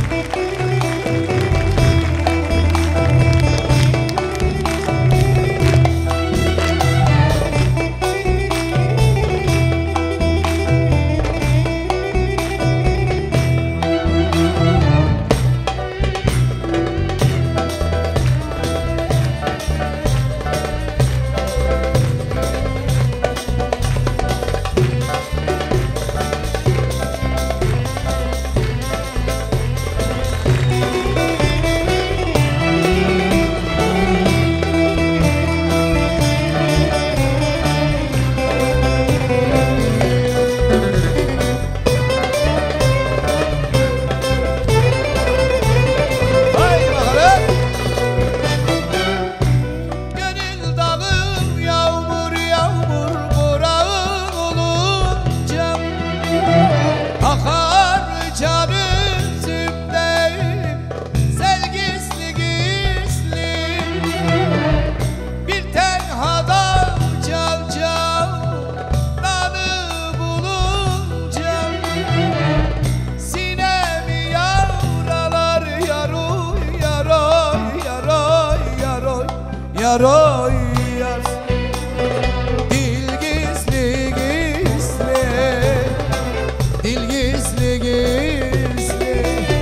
Yaroy yar, dil gizli gizli, dil gizli gizli,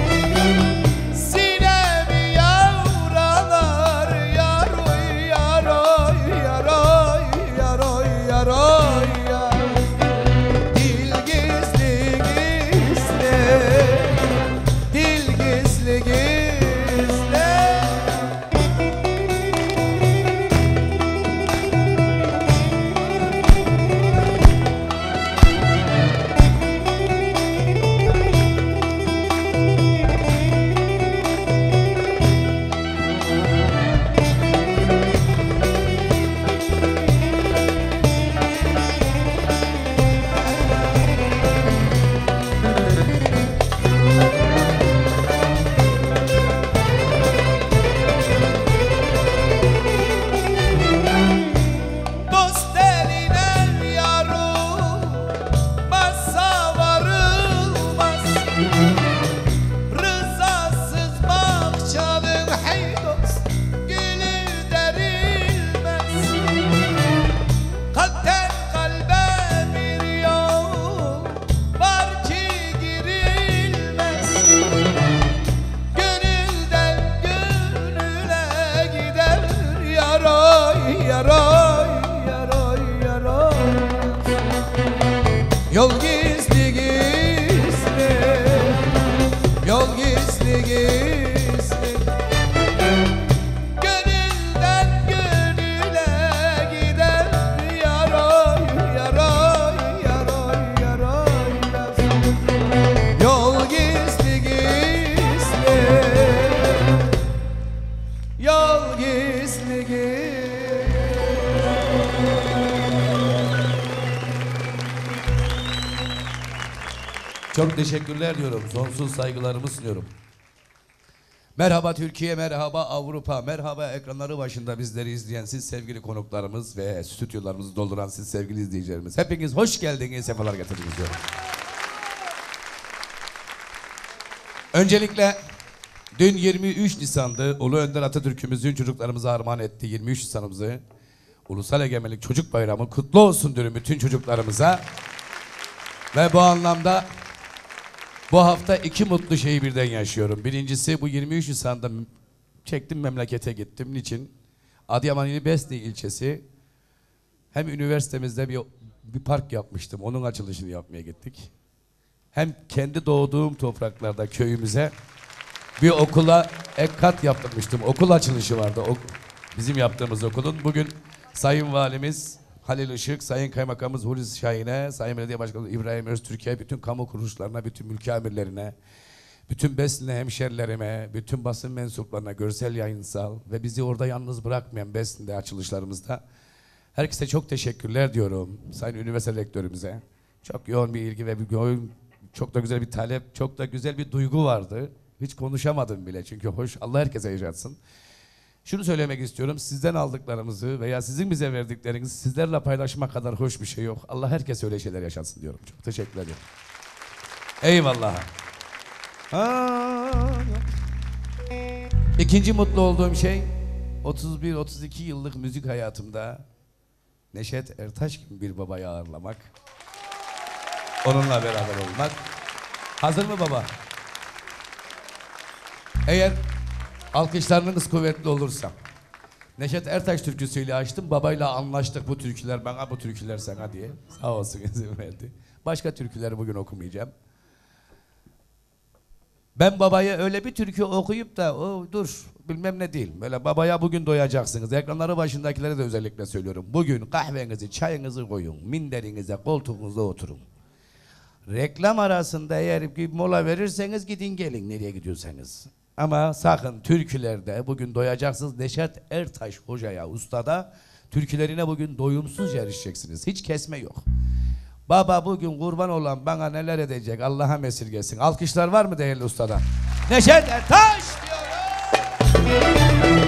sinemi yavralar yaroy yaroy yaroy yaroy yaroy yar, dil gizli gizli, dil gizli gizli. Yaroy, yaroy, yaroy. Yol gizli gizli, yol gizli gizli, gönülden gönüle gider. Yaroy, yaroy, yaroy, yaroy, yaroy. Yol gizli gizli, yol gizli gizli. Çok teşekkürler diyorum. Sonsuz saygılarımı sunuyorum. Merhaba Türkiye, merhaba Avrupa, merhaba ekranları başında bizleri izleyen siz sevgili konuklarımız ve stüdyolarımızı dolduran siz sevgili izleyicilerimiz. Hepiniz hoş geldiniz, sefalar getirdiniz diyorum. Öncelikle dün 23 Nisan'dı. Ulu Önder Atatürk'ümüzün çocuklarımıza armağan ettiği 23 Nisan'ımızı Ulusal Egemenlik Çocuk Bayramı kutlu olsun diyorum bütün çocuklarımıza. Ve bu anlamda bu hafta iki mutlu şeyi birden yaşıyorum. Birincisi bu 23 Nisan'da çektim memlekete gittim. Niçin? Adıyaman ili Besni ilçesi hem üniversitemizde bir park yapmıştım. Onun açılışını yapmaya gittik. Hem kendi doğduğum topraklarda köyümüze bir okula ek kat yaptırmıştım. Okul açılışı vardı. Bizim yaptığımız okulun. Bugün Sayın Valimiz Halil Işık, Sayın Kaymakamımız Hulusi Şahin'e, Sayın Belediye Başkanı İbrahim Öztürk'e, bütün kamu kuruluşlarına, bütün mülki amirlerine, bütün Besni hemşerilerime, bütün basın mensuplarına, görsel yayınsal ve bizi orada yalnız bırakmayan Besni'de açılışlarımızda herkese çok teşekkürler diyorum. Sayın Üniversite Rektörümüze. Çok yoğun bir ilgi ve çok da güzel bir talep, çok da güzel bir duygu vardı. Hiç konuşamadım bile çünkü hoş, Allah herkese yaşatsın. Şunu söylemek istiyorum, sizden aldıklarımızı veya sizin bize verdiklerinizi sizlerle paylaşmak kadar hoş bir şey yok. Allah herkes öyle şeyler yaşatsın diyorum. Çok teşekkür ederim. Eyvallah. İkinci mutlu olduğum şey 31-32 yıllık müzik hayatımda Neşet Ertaş gibi bir babayı ağırlamak. Onunla beraber olmak. Hazır mı baba? Eğer alkışlarınız kuvvetli olursa Neşet Ertaş türküsüyle açtım. Babayla anlaştık, bu türküler bana, bu türküler sana diye. Sağ olsun izin verdi. Başka türküleri bugün okumayacağım. Ben babaya öyle bir türkü okuyup da o dur bilmem ne değil. Böyle babaya bugün doyacaksınız. Ekranları başındakilere de özellikle söylüyorum. Bugün kahvenizi, çayınızı koyun. Minderinize, koltuğunuza oturun. Reklam arasında eğer bir mola verirseniz gidin gelin nereye gidiyorsanız. Ama sakın türkülerde bugün doyacaksınız. Neşet Ertaş hocaya, ustada türkülerine bugün doyumsuzca erişeceksiniz. Hiç kesme yok. Baba bugün kurban olan bana neler edecek Allah'a esirgesin. Alkışlar var mı değerli ustada? Neşet Ertaş diyorum.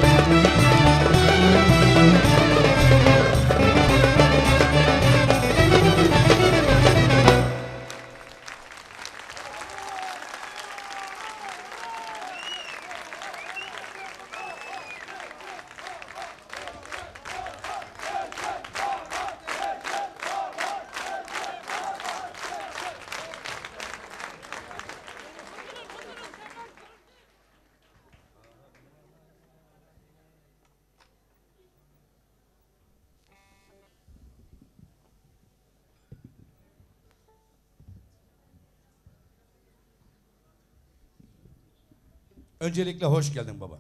Öncelikle hoş geldin baba.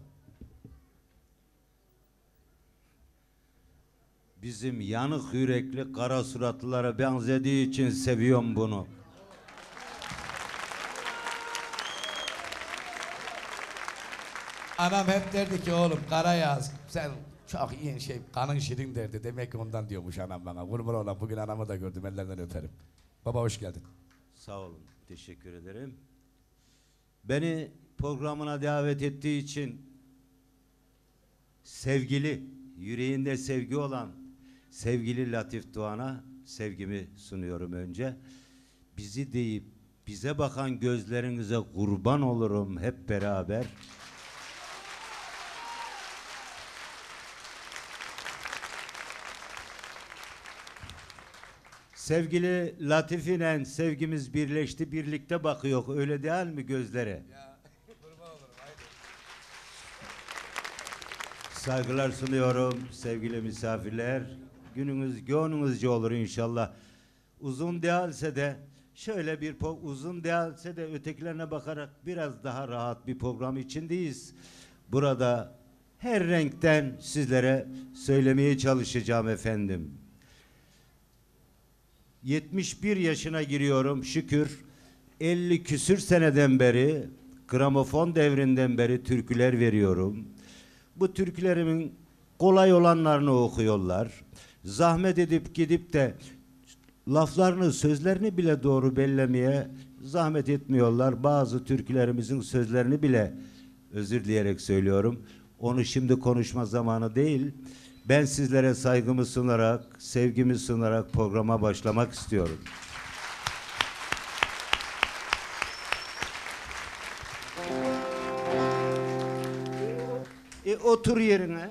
Bizim yanık yürekli kara suratlılara benzediği için seviyorum bunu. Anam hep derdi ki oğlum Karayağız sen çok iyi şey kanın şirin derdi. Demek ki ondan diyormuş anam bana. Kurban olan bugün anamı da gördüm ellerinden öperim. Baba hoş geldin. Sağ olun, teşekkür ederim. Beni programına davet ettiği için sevgili, yüreğinde sevgi olan sevgili Latif Doğan'a sevgimi sunuyorum önce. Bizi deyip bize bakan gözlerinize kurban olurum hep beraber. Sevgili Latif ile sevgimiz birleşti, birlikte bakıyor. Öyle değil mi gözlere? Saygılar sunuyorum sevgili misafirler. Gününüz gönlünüzce olur inşallah. Uzun değilse de şöyle bir uzun değilse de ötekilerine bakarak biraz daha rahat bir program içindeyiz. Burada her renkten sizlere söylemeye çalışacağım efendim. 71 yaşına giriyorum şükür. 50 küsür seneden beri, gramofon devrinden beri türküler veriyorum. Bu türkülerimin kolay olanlarını okuyorlar. Zahmet edip gidip de laflarını, sözlerini bile doğru bellemeye zahmet etmiyorlar. Bazı türkülerimizin sözlerini bile, özür dileyerek söylüyorum, onu şimdi konuşma zamanı değil. Ben sizlere saygımı sunarak, sevgimi sunarak programa başlamak istiyorum. Otur yerine.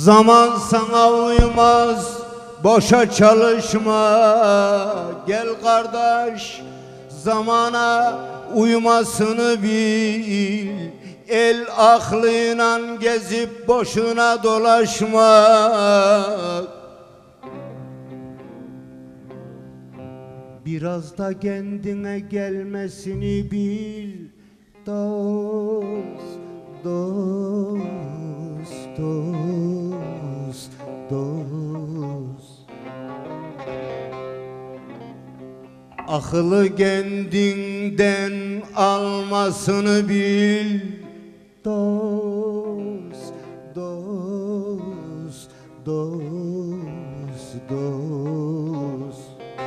Zaman sana uymaz, boşa çalışma. Gel kardeş, zamana uymasını bil. El aklıyla gezip boşuna dolaşma. Biraz da kendine gelmesini bil. Dost, dost, dost, dost. Akıllı kendinden almasını bil. Dost, dost, dost, dost.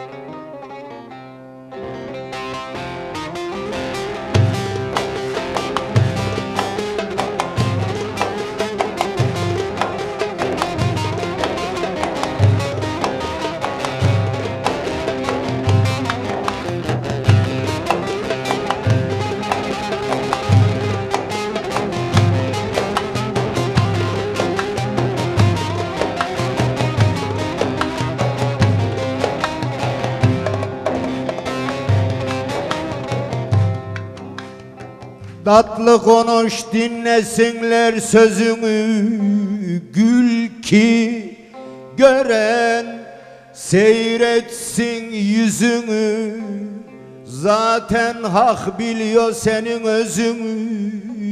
Tatlı konuş dinlesinler sözünü, gül ki gören seyretsin yüzünü. Zaten hak biliyor senin özünü.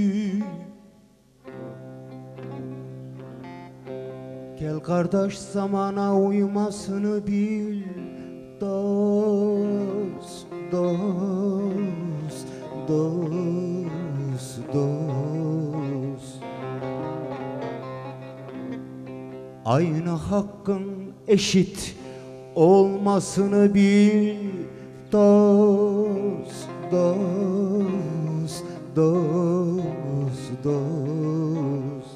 Gel kardeş, zamana uymasını bil. Dost, dost, dost, dost. Aynı hakkın eşit olmasını bil. Dost, dost, dost, dost.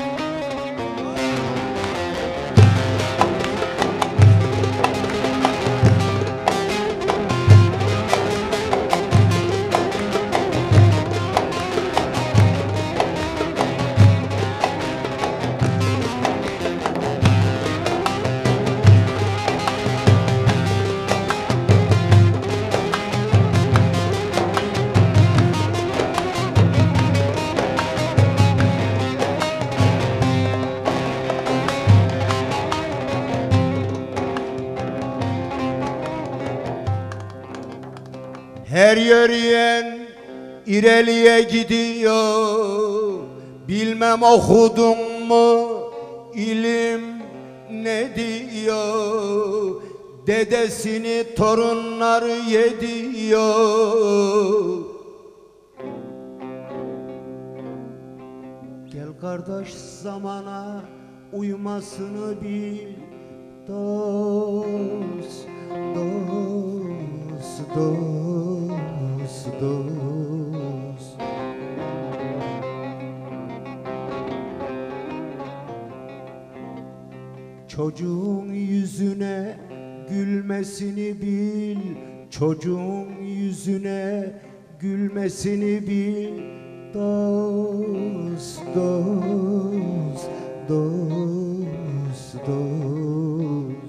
Her yürüyen ileriye gidiyor. Bilmem okudun mu, ilim ne diyor? Dedesini torunları yediyor. Gel kardeş, zamana uymasını bil. Dost, dost, dost, dost. Çocuğun yüzüne gülmesini bil. Çocuğun yüzüne gülmesini bil. Dost, dost, dost, dost.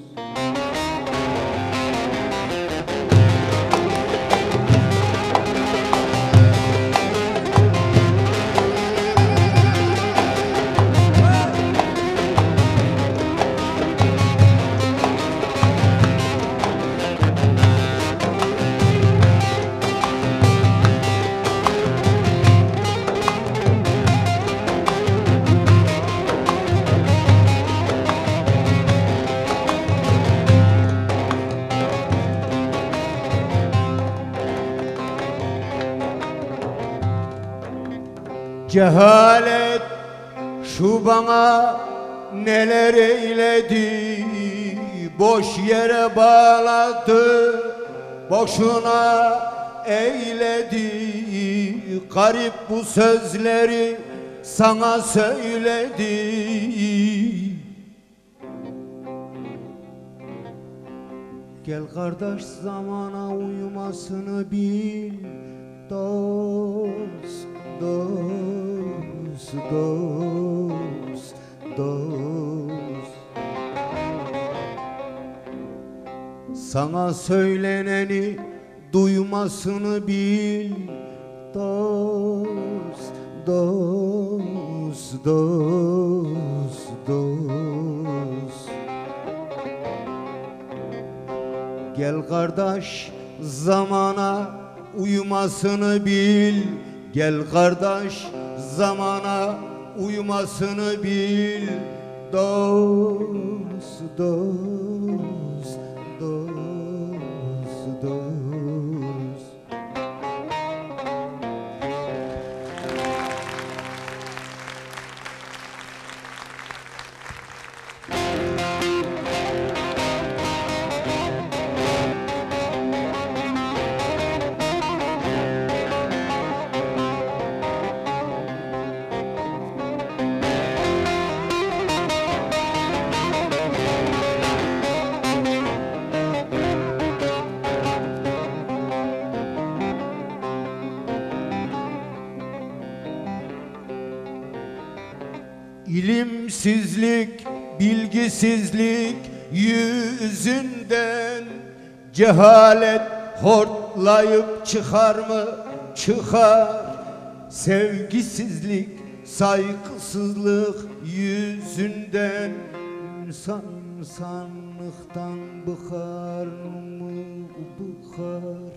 Cehalet şu bana neler eyledi, boş yere bağladı, boşuna eyledi. Garip bu sözleri sana söyledi. Gel kardeş, zamana uymasını bil. Dost, dost, dost, dost. Sana söyleneni duymasını bil. Dost, dost, dost, dost. Gel kardeş, zamana uymasını bil. Gel kardeş, zamana uymasını bil. Dost, dost, dost, dost. İlimsizlik, bilgisizlik yüzünden cehalet hortlayıp çıkar mı? Çıkar. Sevgisizlik, saygısızlık yüzünden insan insanlıktan bıkar mı? Bıkar.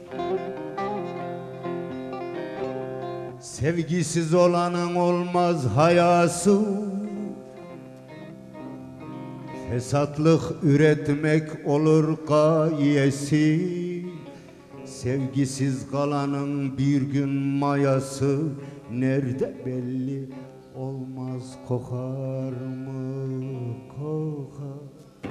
Sevgisiz olanın olmaz hayası. Fesatlık üretmek olur gayesi. Sevgisiz kalanın bir gün mayası nerede belli olmaz, kokar mı? Kokar.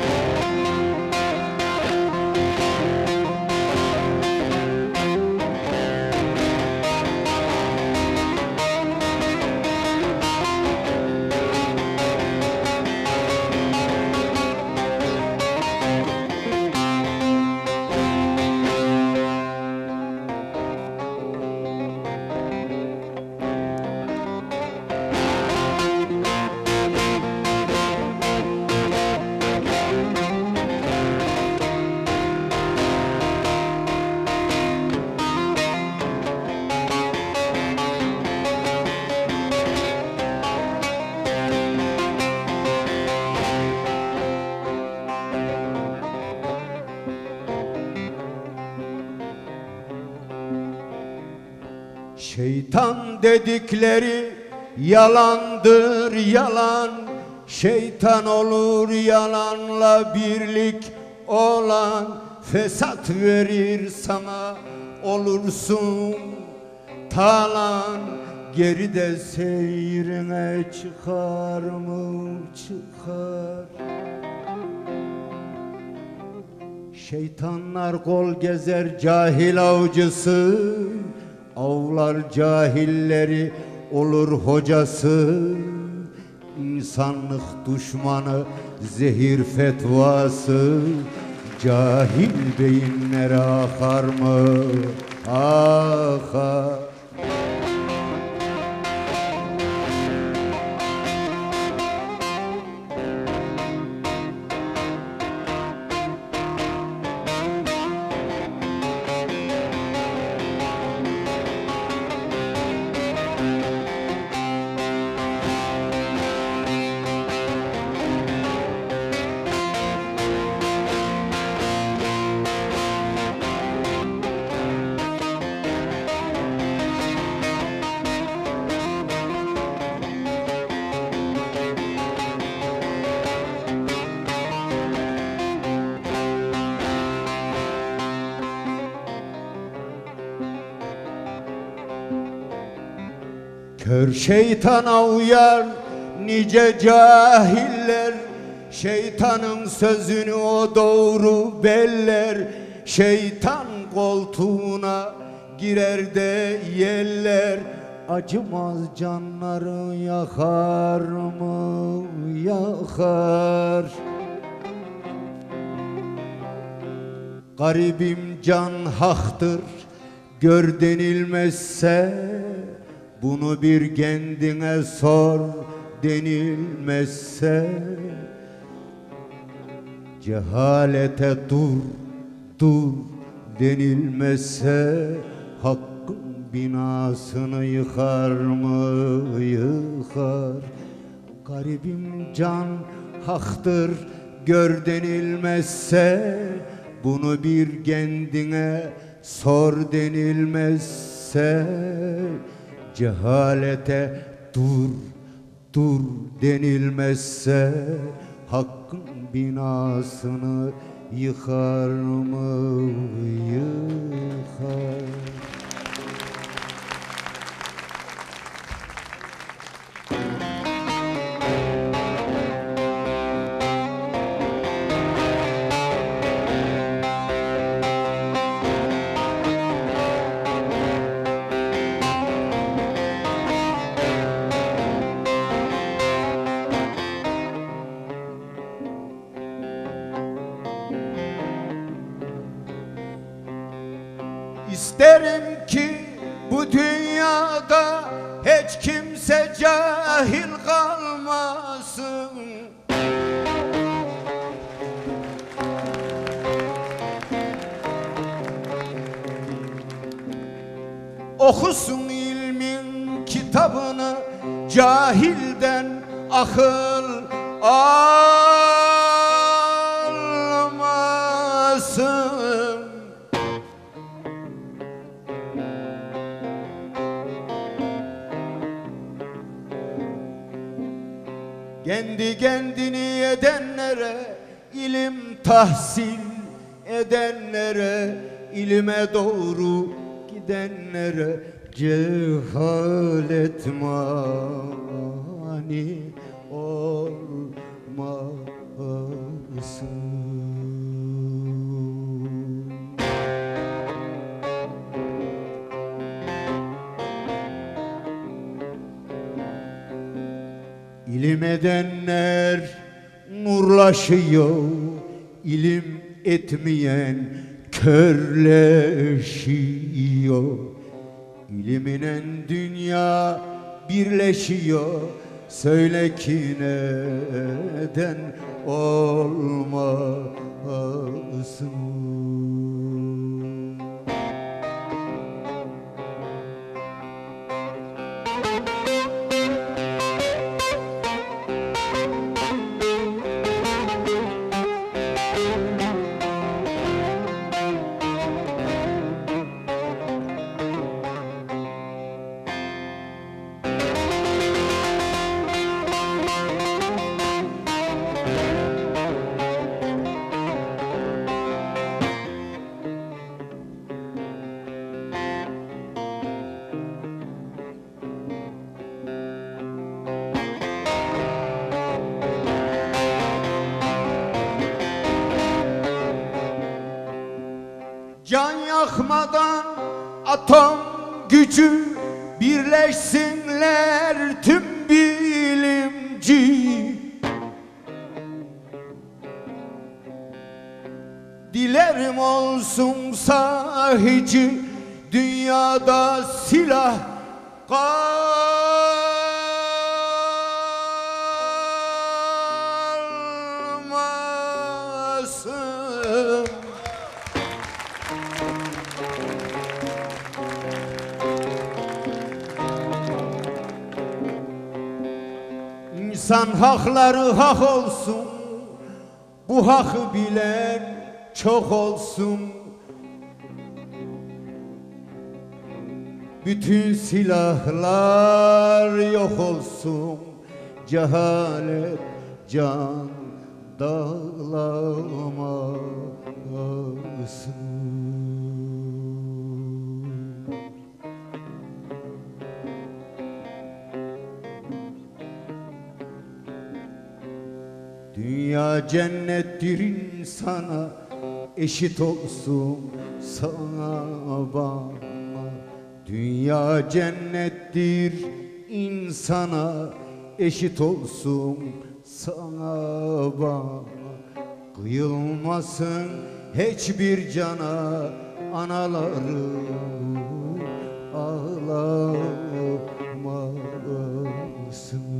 Şeytan dedikleri yalandır yalan. Şeytan olur yalanla birlik olan. Fesat verir sana, olursun talan. Geride seyrine çıkar mı? Çıkar. Şeytanlar kol gezer cahil avcısı. Avlar cahilleri olur hocası. İnsanlık düşmanı zehir fetvası. Cahil beyinlere akar mı? Akar. Kör şeytana uyar nice cahiller. Şeytanın sözünü o doğru beller. Şeytan koltuğuna girer de yeller. Acımaz canları yakar mı? Yakar. Garibim can haktır gör denilmezse. Bunu bir kendine sor denilmezse. Cehalete dur dur denilmezse hakkın binasını yıkar mı yıkar. Garibim can haktır gör denilmezse, bunu bir kendine sor denilmezse, cehalete dur denilmezse hakkın binasını yıkar mı yıkar. İsterim ki bu dünyada hiç kimse cahil kalmasın. Okusun ilmin kitabını, cahilden akıl almasın. Kendi kendini edenlere, ilim tahsil edenlere, ilime doğru gidenlere cehalet mani olmasın. İlim edenler nurlaşıyor, ilim etmeyen körleşiyor. İliminen dünya birleşiyor, söyle ki neden olmasın. Can yakmadan atom gücü, birleşsinler tüm bilimci. Dilerim olsun sahici, dünyada silah kalmasın. İnsan hakları hak olsun, bu hakkı bilen çok olsun. Bütün silahlar yok olsun, cehalet can dağlamasın. Dünya cennettir insana, eşit olsun sana bana. Dünya cennettir insana, eşit olsun sana bana. Kıyılmasın hiçbir cana, anaları ağlamasın.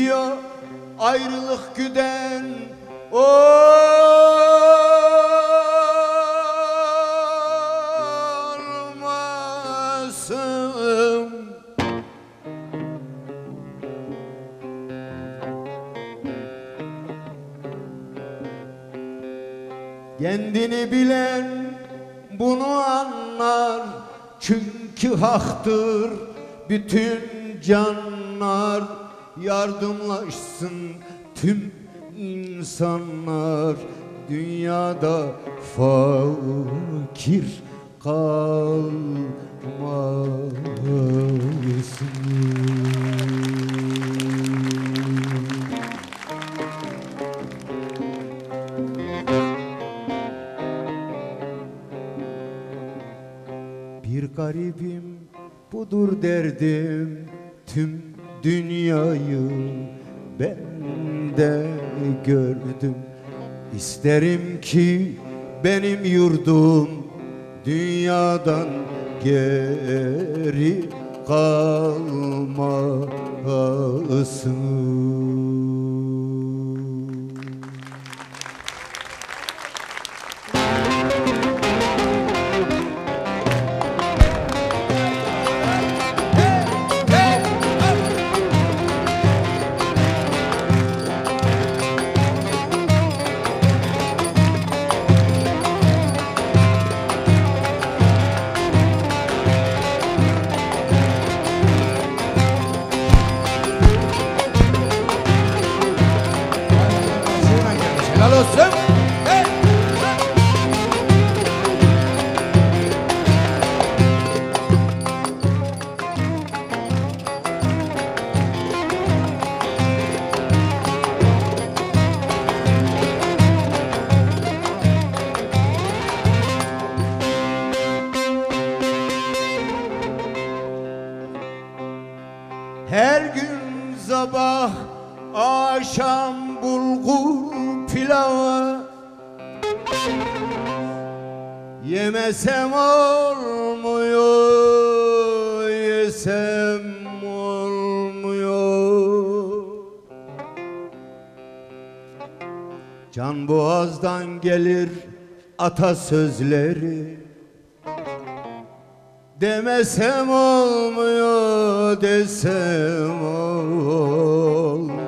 bitiyor ayrılık güden olmasın. Kendini bilen bunu anlar, çünkü haktır bütün canlar. Yardımlaşsın tüm insanlar, dünyada fakir kalmasın. Bir garibim, budur derdim, tüm dünyayı ben de gördüm. İsterim ki benim yurdum dünyadan geri kalmasın. Helal olsun. Hey. Her gün sabah akşam bulgur pilavı yemesem olmuyor, yesem olmuyor. Can boğazdan gelir atasözleri, demesem olmuyor, desem olmuyor.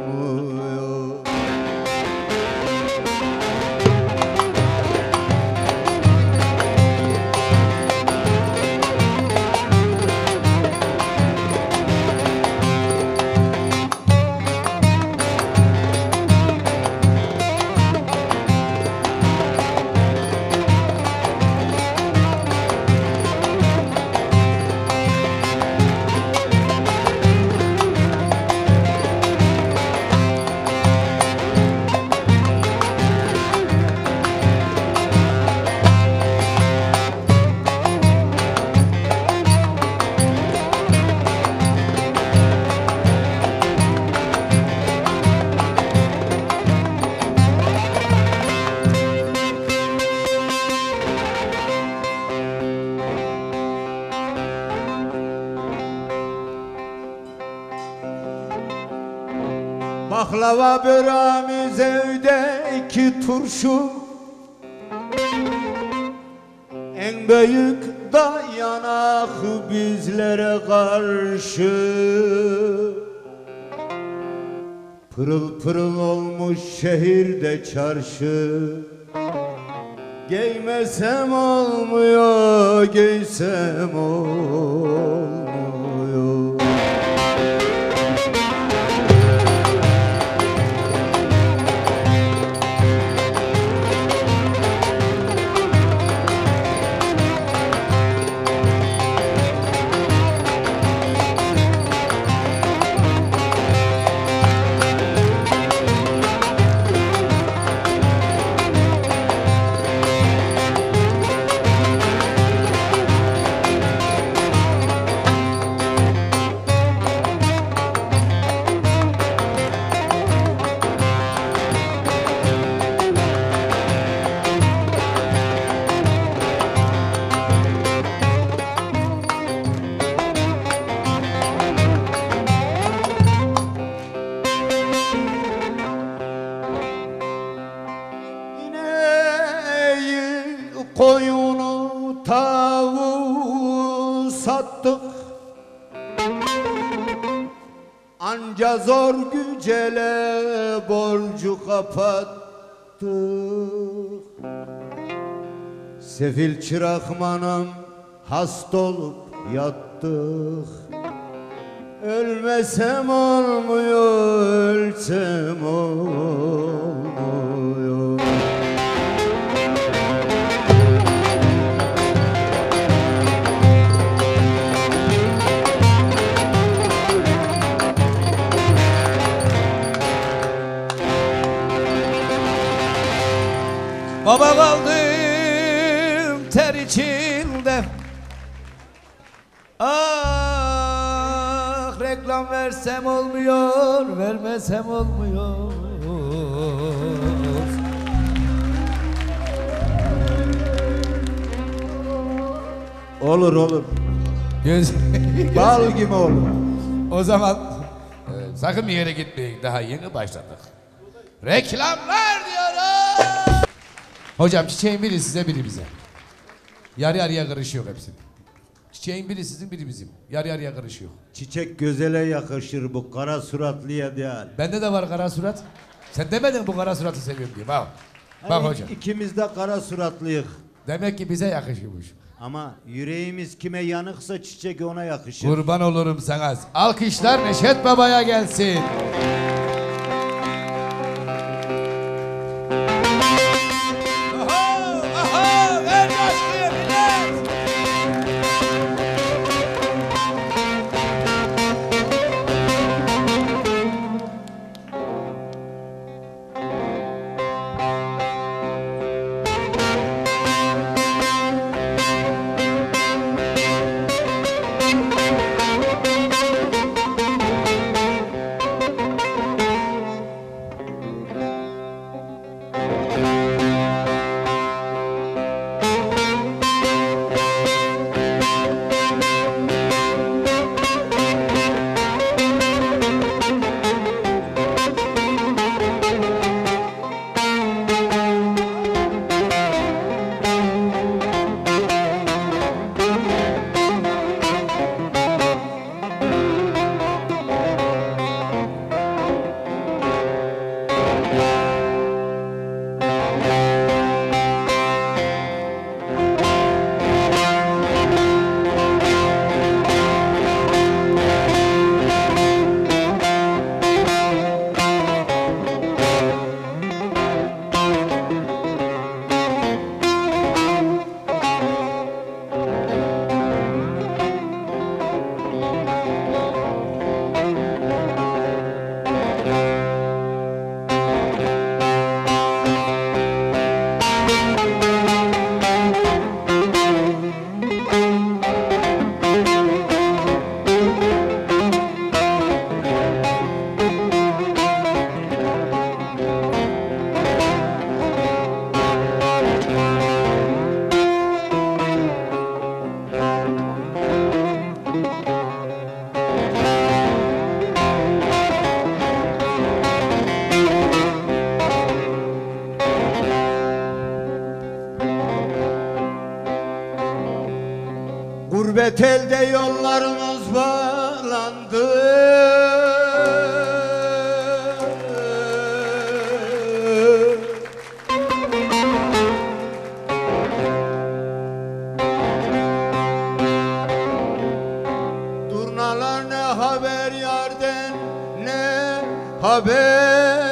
Baklava böreğimiz evdeki turşu, en büyük dayanak bizlere karşı. Pırıl pırıl olmuş şehirde çarşı, giymesem olmuyor, giysem olmuyor. koyunu tavuğu sattık. Anca zor gücele borcu kapattık. Sefil çırakmanım hasta olup yattık. Ölmesem olmuyor, ölsem olmuyor. Baba kaldım ter içinde. Ah, reklam versem olmuyor, vermesem olmuyor. Olur olur. Göz... Bal gibi olur. O zaman sakın bir yere gitmeyin, daha yeni başladık. Reklamlar diyorum. Hocam çiçeğin biri size, biri bize. Yarı yarıya karışıyor hepsi. Çiçeğin biri sizin, biri bizim. Yarı yarıya karışıyor. Çiçek gözele yakışır, bu kara suratlıya değil. Bende de var kara surat. Sen demedin bu kara suratı seviyorum diye. Bak. Bak hocam. İkimiz de kara suratlıyık. Demek ki bize yakışıyormuş. Ama yüreğimiz kime yanıksa çiçek ona yakışır. Kurban olurum sana. Alkışlar Neşet Baba'ya gelsin. Oho, oho, ver coşkuyu millet. Gurbet elde yollarımız bağlandı. Durnalar ne haber yarden, ne haber.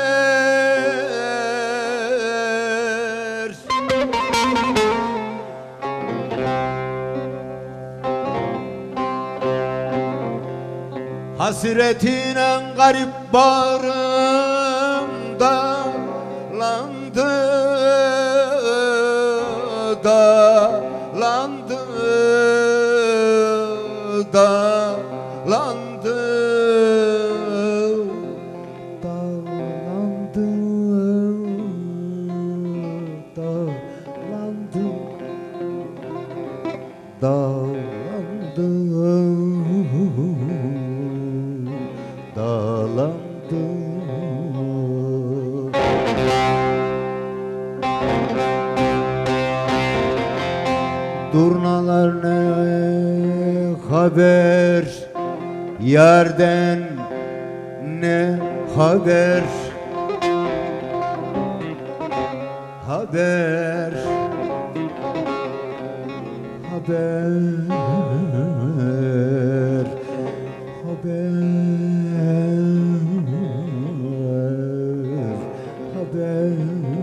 Hasretine garip bağrımda landı, dağlandı, dağlandı, dağlandı, dağlandı, dağlandı, dağlandı. Durnalar ne haber, yerden ne haber, haber, haber, haber, haber.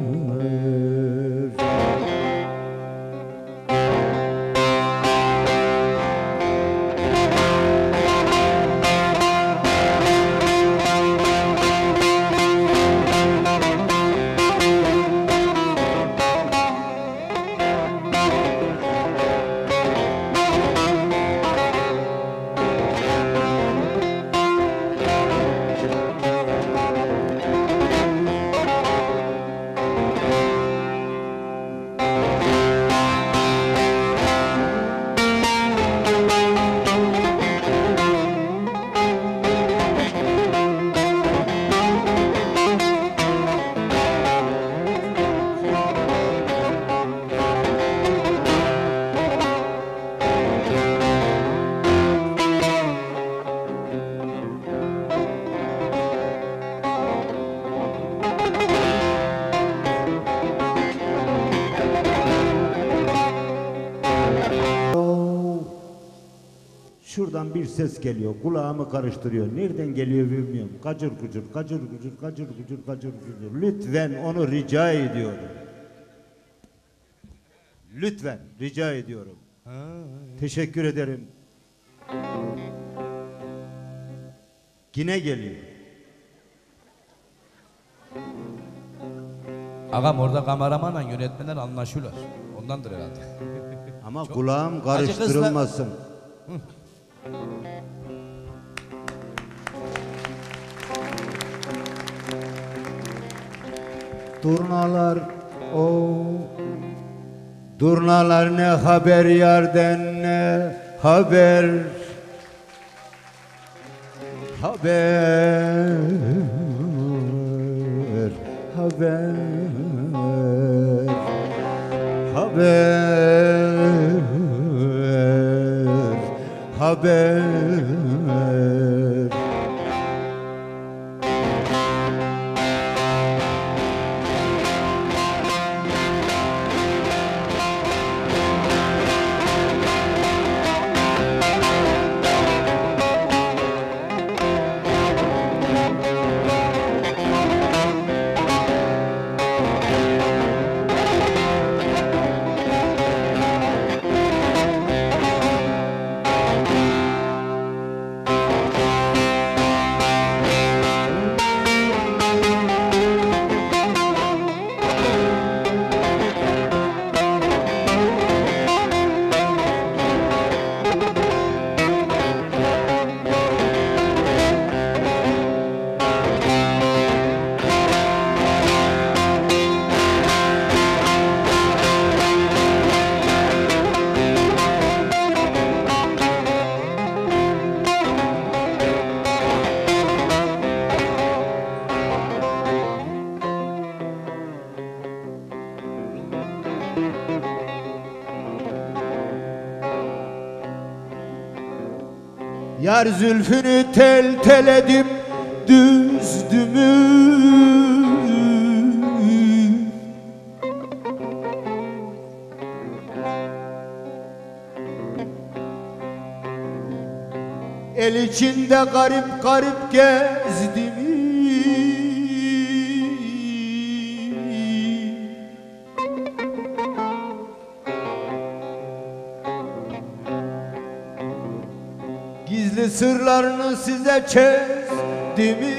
Şuradan bir ses geliyor, kulağımı karıştırıyor. Nereden geliyor bilmiyorum. Gacır gucur, gacır gucur, gacır gucur, gacır gucur. Lütfen onu rica ediyorum. Lütfen rica ediyorum. Teşekkür ederim. Yine geliyor. Ağam orada kameramanla yönetmenler anlaşıyorlar. Ondandır herhalde. Ama kulağım karıştırılmasın. Durnalar o, durnalar ne haber, yerden ne haber, haber, haber, haber, haber. Yar zülfünü tel tel edip düzdü mü? El içinde garip garip gezdi mi? Gizli sırlarını size çezdi mi?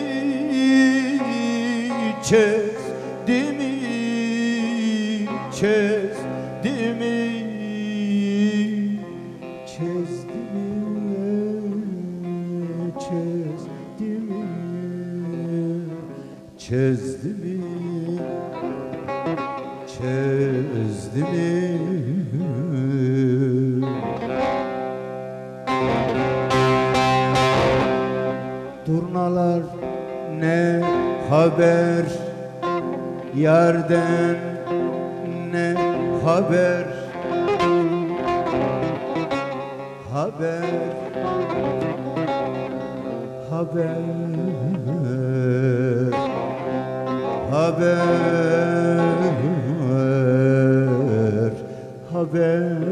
Çezdi mi? Çezdi mi? Çezdi mi? Çezdi mi? Çezdi mi? Çezdi mi? Durnalar ne haber, yerden ne haber, haber, haber, haber, haber.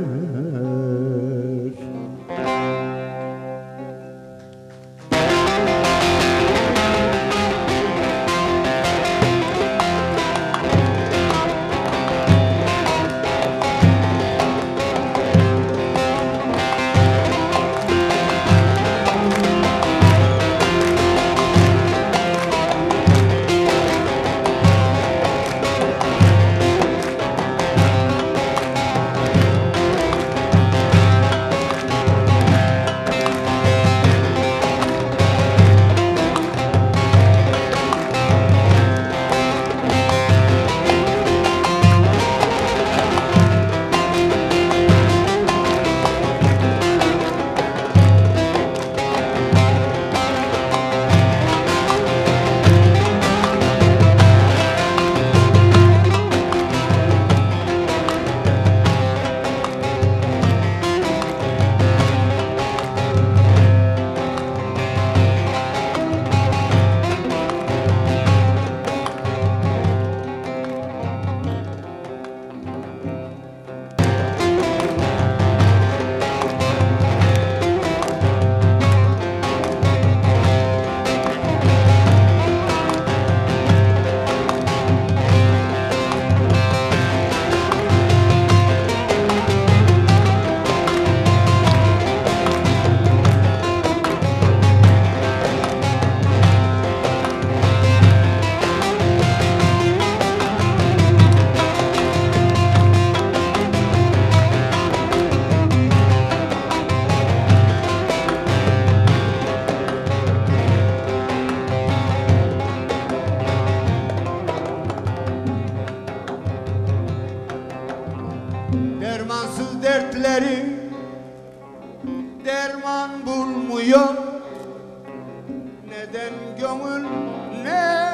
Dermansız dertleri derman bulmuyor. Neden gönül ne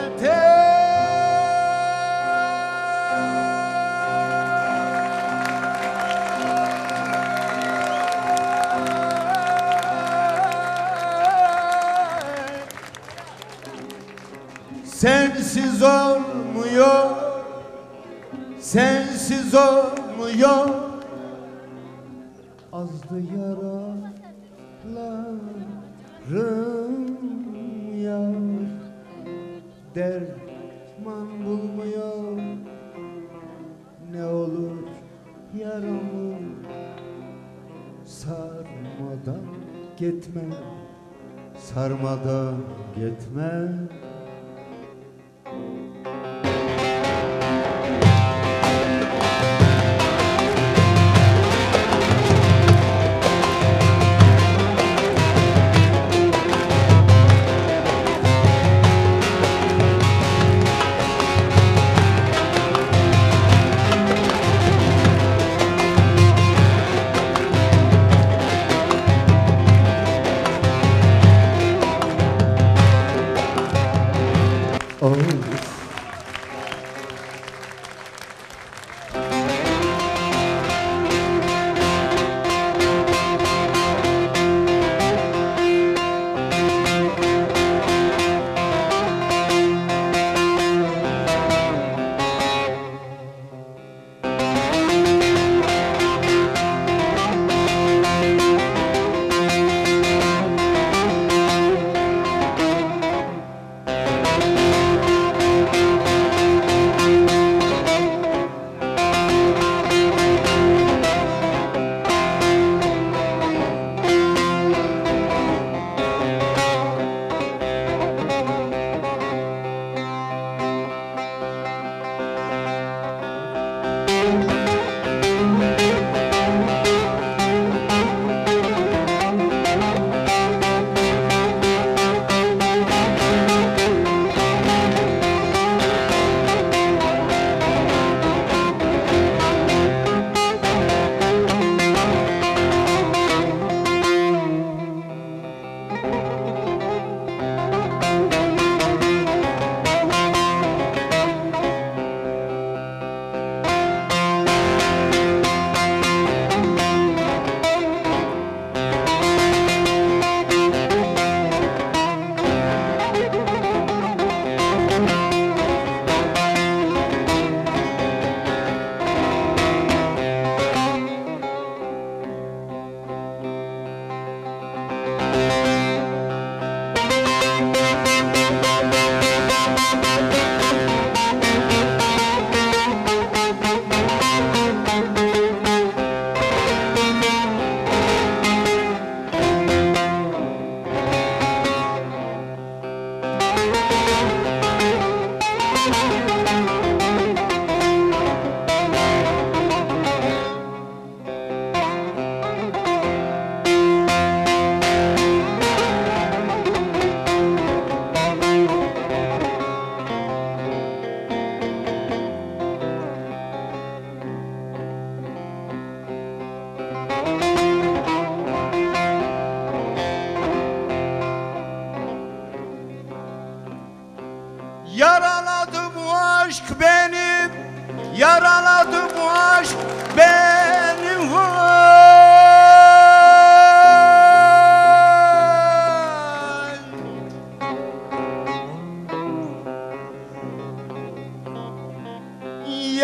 sensiz olmuyor, sensiz olmuyor. Azdı yaralarım yar, derman bulmuyor. Ne olur yaramı sarmadan gitme, sarmadan gitme.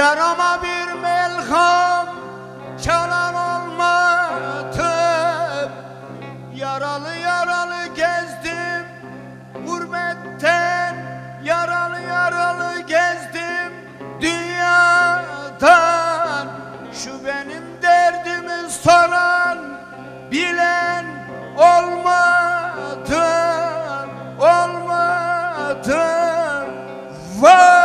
Yarama bir melham çalan olmadı. Yaralı yaralı gezdim gurbetten, yaralı yaralı gezdim dünyadan. Şu benim derdimi soran bilen olmadı, olmadı. Vay!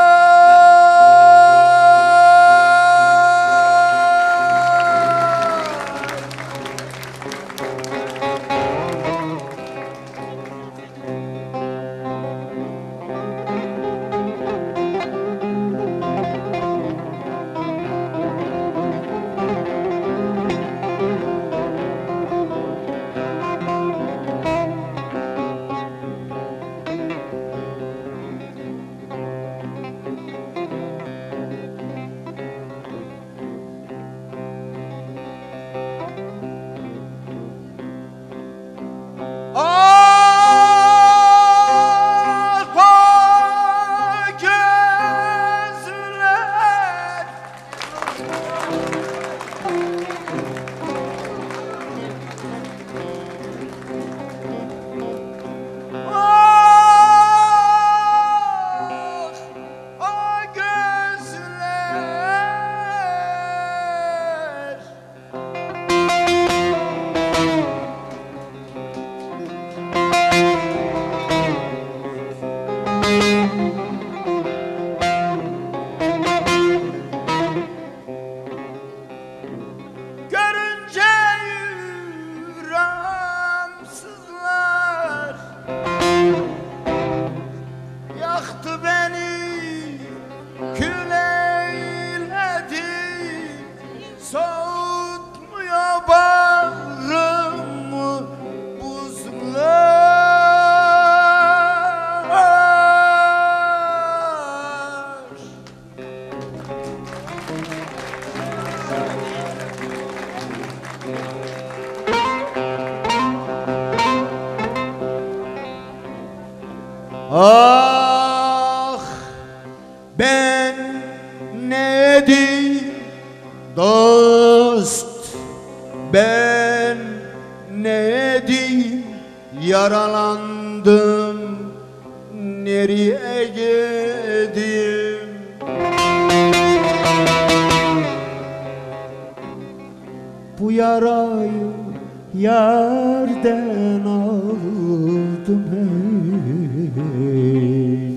Ah ben neydim dost, ben neydim, yaralandım nereye gideyim? Bu yarayı yerden aldım hey.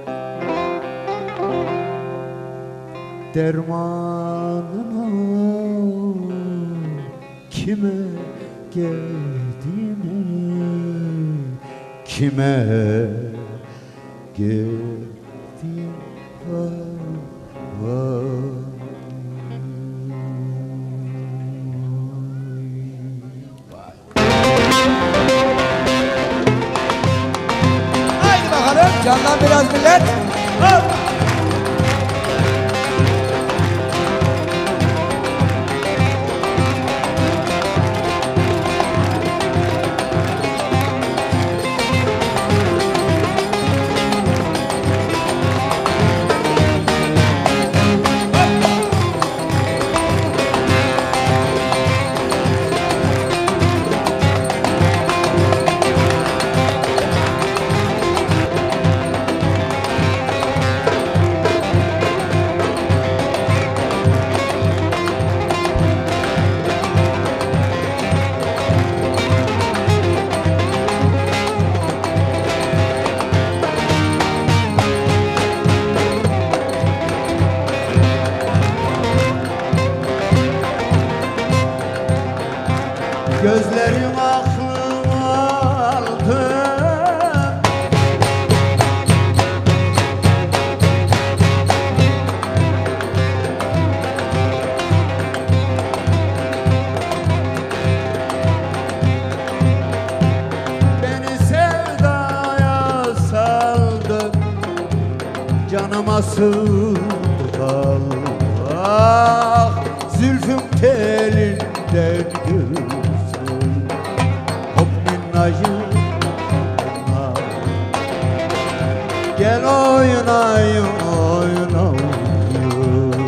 Dermanına kime gideyim, kime gideyim? Haydi bakalım candan biraz millet. Hop. Gözlerim aklımı aldı, beni sevdaya saldı, canıma sığdı kaldı. Ah zülfüm telinden gül, gel oynayın oynayın.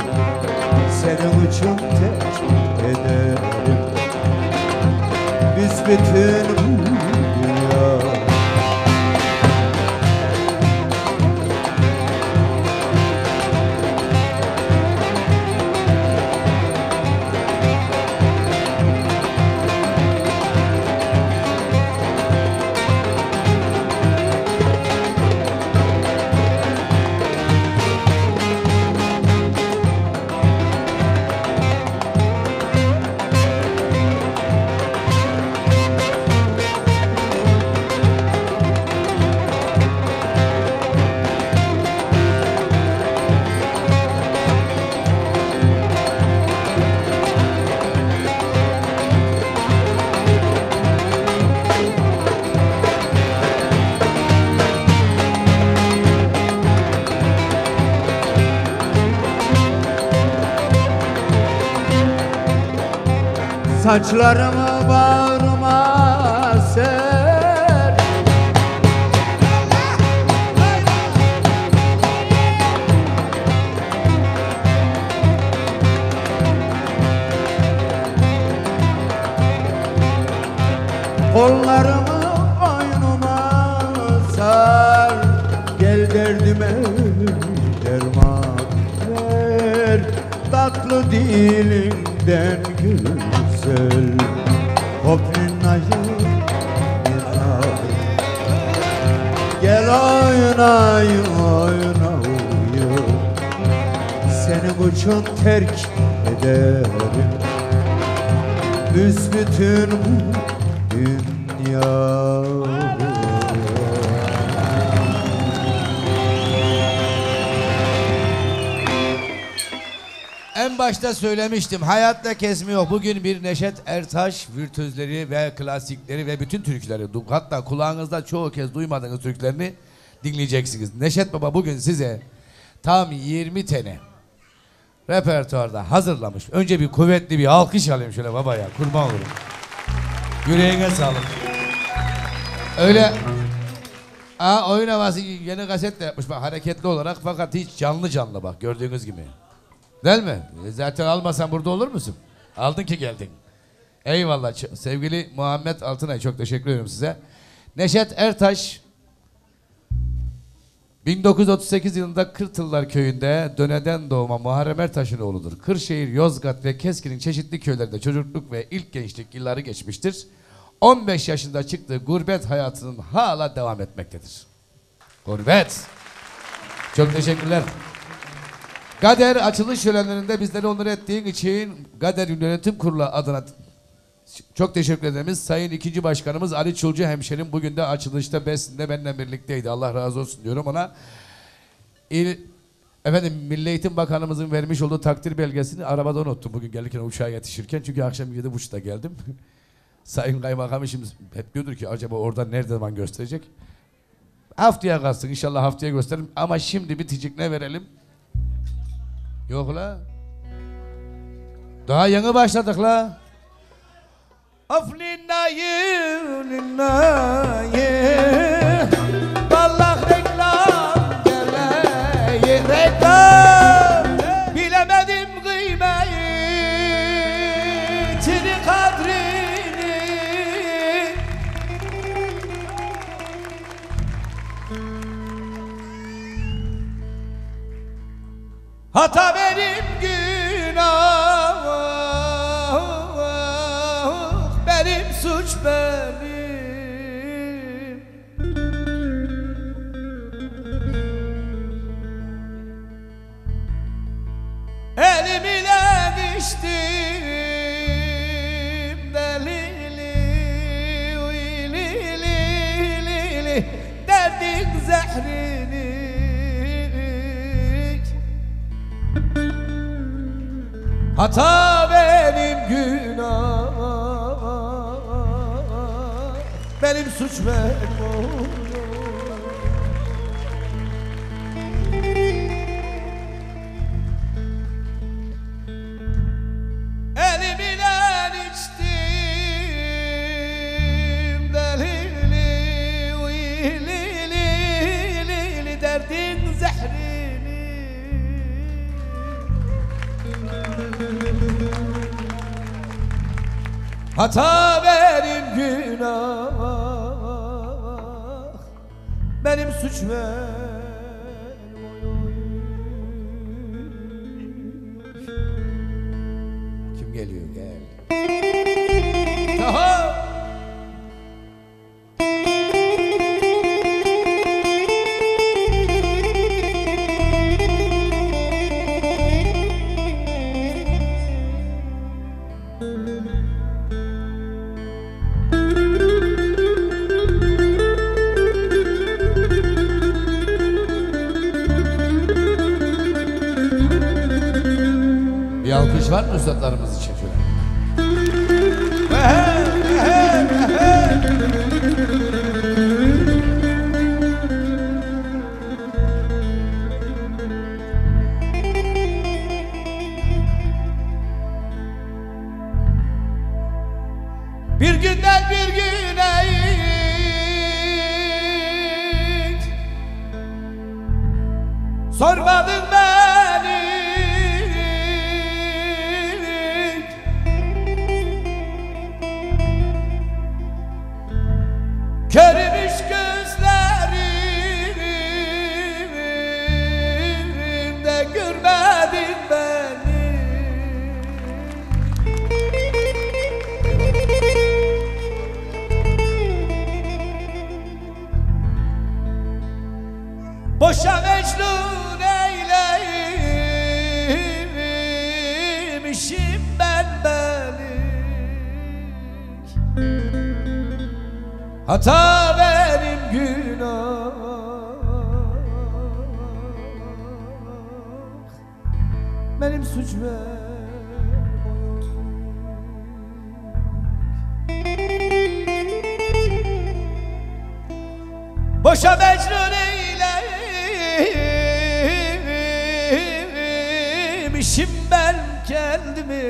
Saçlarımı bağrıma ser. Kollarımı boynuma sar. Gel derdime derman ver. Tatlı dilinden güzel. Hopnin ayı gel oynayın oynayın. Senin için terk ederim büsbütün dünya. En başta söylemiştim, hayatta kesme yok. Bugün bir Neşet Ertaş virtüözleri ve klasikleri ve bütün türküleri, hatta kulağınızda çoğu kez duymadığınız türkülerini dinleyeceksiniz. Neşet Baba bugün size tam 20 tane repertuarda hazırlamış. Önce bir kuvvetli bir alkış alayım şöyle babaya, kurban olurum. Yüreğine sağlık. Öyle oyun havası yeni kaset de yapmış bak, hareketli olarak, fakat hiç canlı bak, gördüğünüz gibi. Değil mi? Zaten almasan burada olur musun? Aldın ki geldin. Eyvallah. Sevgili Muhammed Altınay, çok teşekkür ediyorum size. Neşet Ertaş 1938 yılında Kırtıllar köyünde Döne'den doğma Muharrem Ertaş'ın oğludur. Kırşehir, Yozgat ve Keskin'in çeşitli köylerinde çocukluk ve ilk gençlik yılları geçmiştir. 15 yaşında çıktığı gurbet hayatının hala devam etmektedir. Gurbet. Çok teşekkürler. Gader açılış şölenlerinde bizleri onur ettiğin için Gader Yönetim Kurulu adına çok teşekkür ederiz. Sayın 2. Başkanımız Ali Çulcu hemşerim bugün de açılışta Besin'de benimle birlikteydi. Allah razı olsun diyorum ona. Milli Eğitim Bakanımızın vermiş olduğu takdir belgesini arabada unuttum bugün gelirken uçağa yetişirken. Çünkü akşam 7.30'da geldim. Sayın Kaymakam şimdi hep diyordur ki acaba orada nerede zaman gösterecek? Haftaya kalsın, inşallah haftaya gösteririm. Ama şimdi bitecek, ne verelim? Yok la. Daha yeni başladık la. Of ninnayı ninnayı, vallahi reklam geleyi reklam. Bilemedim kıymetini kadrini. Hata benim günah, benim suç benim. Elim ile içtim delili, li, derdin zehrini. Hata benim günah, benim suç benim. Elim ile içtim delili, li, derdin zehrini. Hata benim günah, benim suç benim. Kim geliyor? Gel. Aha! Bir alkış var mı üstadlarımız için şöyle? Bir günden bir güne sormadın beni. Körmüş gözlerimde görmedin beni. Boşa mecnun eylemişim ben beni. Hata benim, günah benim, suç boşa mecnun eylemişim ben kendimi.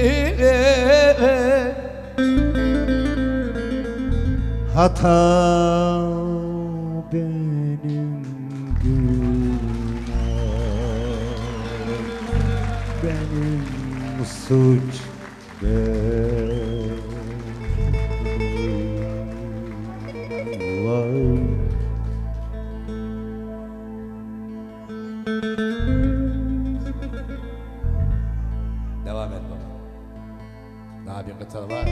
Hata benim, günah benim, suç benim. Vay. Devam et baba. Daha bir kıta var.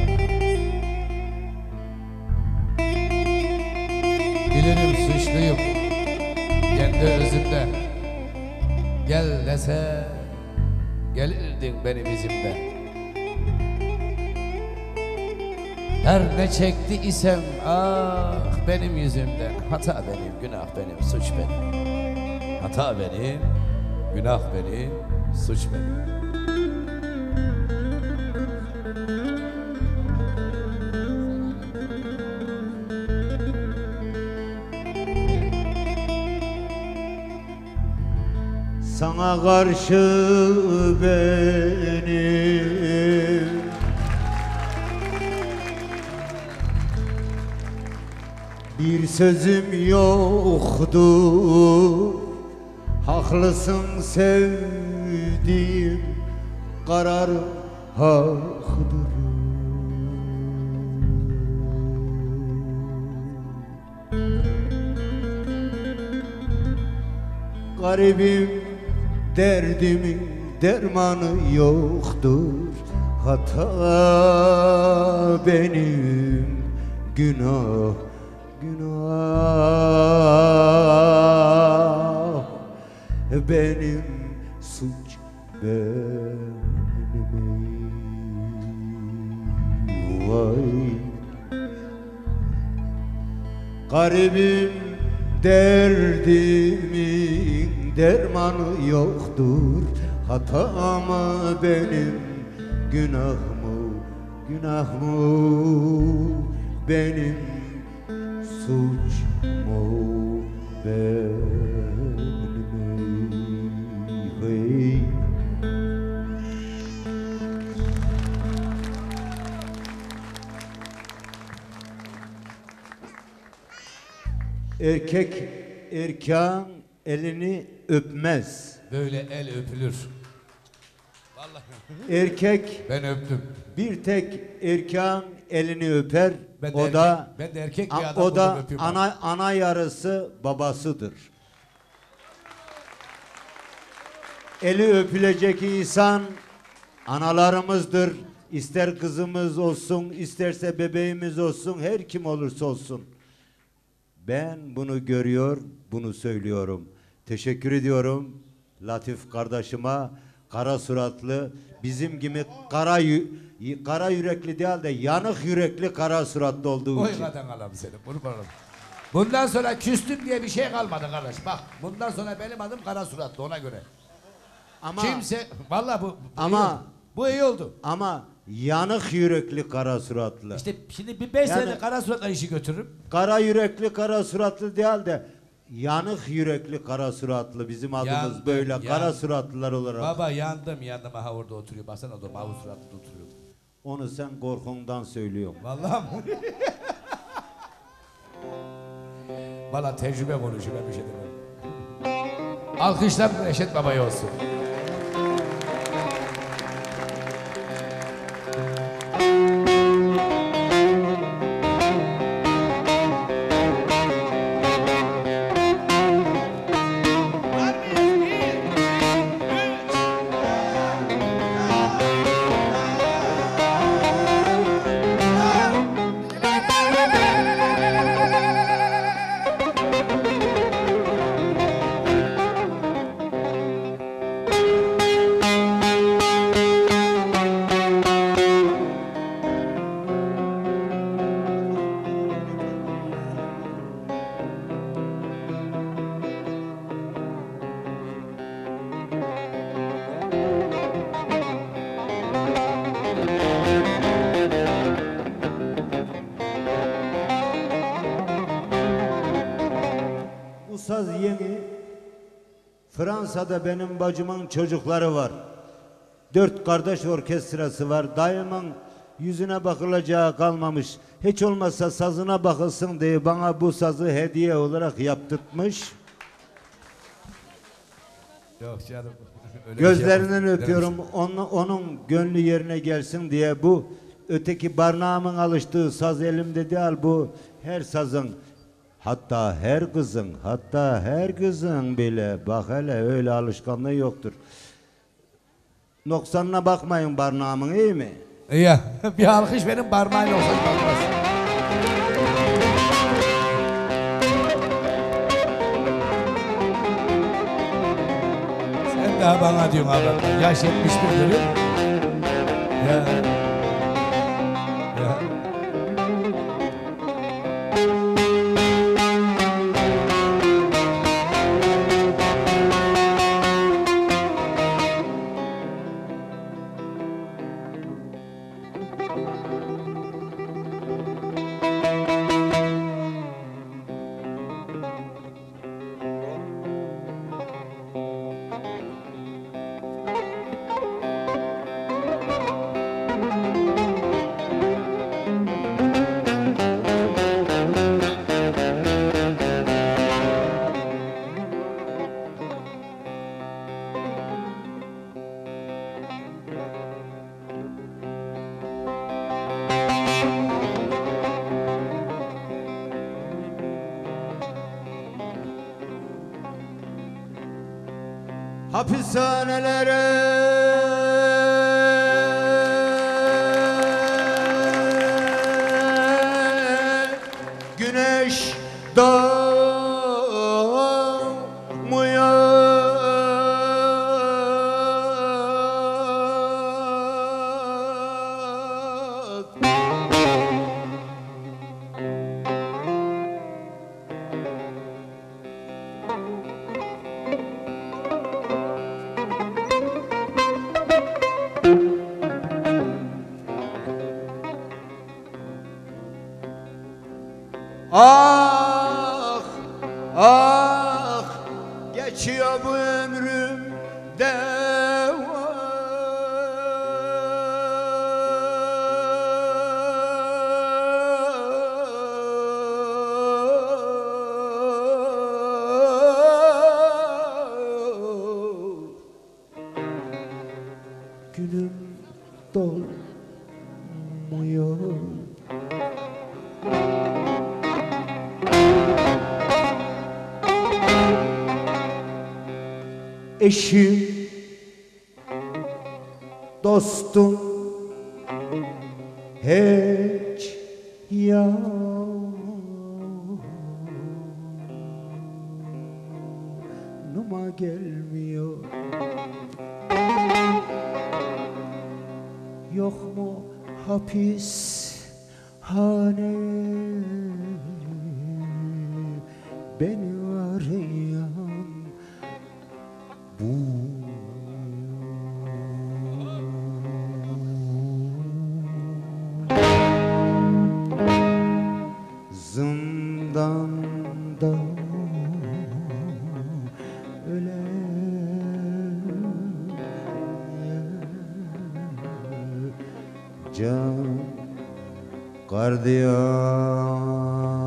Bilirim suçluyum kendi özümden. Gel dese gelirdin benim izimden. Her ne çekti isem ah benim yüzümden. Hata benim, günah benim, suç benim. Hata benim, günah benim, suç benim. Sana karşı benim bir sözüm yoktu. Haklısın sevdiğim, karar haktır. Garibim, derdimin dermanı yoktur. Hata benim, günah, günah benim, suç benim. Vay. Garibim, derdimin dermanı yoktur. Hata mı benim, günah mı, günah mı benim, suç mu benim? Hey. Erkek erkeğin elini öpmez. Böyle el öpülür. Vallahi Erkek ben öptüm. bir tek erkeğin elini öper. Ben de O erkek, da ben de erkek bir adam o da bulup öpeyim. ana yarısı babasıdır. Eli öpülecek insan analarımızdır. İster kızımız olsun, isterse bebeğimiz olsun, her kim olursa olsun. Ben bunu görüyor, bunu söylüyorum. Teşekkür ediyorum Latif kardeşime, kara suratlı, bizim gibi kara yürekli değil de yanık yürekli kara suratlı olduğu Oy için. kadın alam seni. Bunu bağıralım. Bundan sonra küstüm diye bir şey kalmadı kardeş. Bak bundan sonra benim adım kara suratlı, ona göre. Ama Kimse vallahi bu Ama- iyi oldu. Bu iyi oldu. ama yanık yürekli kara suratlı. İşte şimdi bir 5 Yani- sene kara suratla işi götürürüm. Kara yürekli kara suratlı değil de yanık yürekli kara suratlı, bizim adımız Yandım, böyle yandım. kara suratlılar olarak. Baba yandım aha orada oturuyor. Baksana orada mavi suratlı oturuyor. Onu sen korkundan söylüyorsun. Vallahi mi? Valla tecrübe konuşuyor, ben bir şey demem. Alkışlar Reşet Baba'ya olsun. Bu saz yeni. Fransa'da benim bacımın çocukları var. 4 kardeş orkestrası var. Dayımın yüzüne bakılacağı kalmamış. Hiç olmazsa sazına bakılsın diye bana bu sazı hediye olarak yaptırtmış. Yok canım. öyle bir şey Gözlerinden yapmaz. öpüyorum. Onun gönlü yerine gelsin diye bu öteki barnağımın alıştığı saz elimde değil, bu her sazın, hatta her kızın bile bak hele öyle alışkanlığı yoktur. Noksanına bakmayın barnağımın, iyi mi? İyi. Bir alkış benim parmağıyla olsa bakmaz. Sen daha bana diyorsun abi. Yaş 71 görüyor musun? Ya. Ya. Hapishanelere güneş doğmuyor. Ah, ah, geçiyor bu ömrüm günüm dolmuyor. Eşim, dostum hiç yanıma gelmiyor. Yok mu hapishane beni arayan bu zindanda ölen can gardiyan.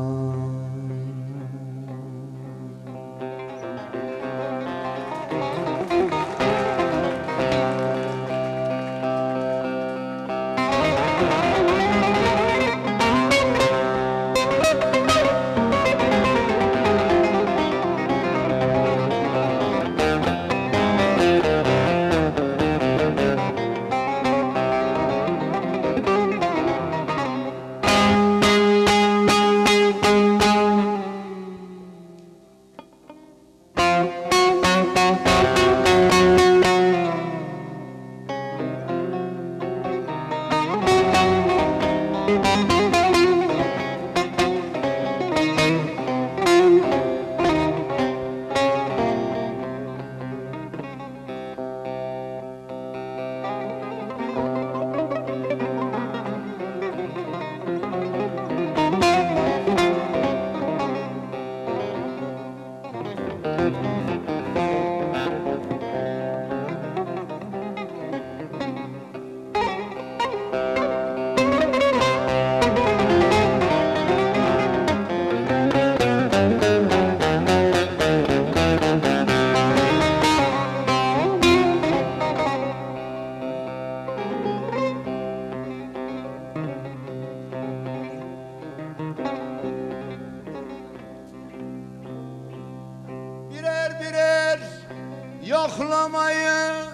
Yoklamayı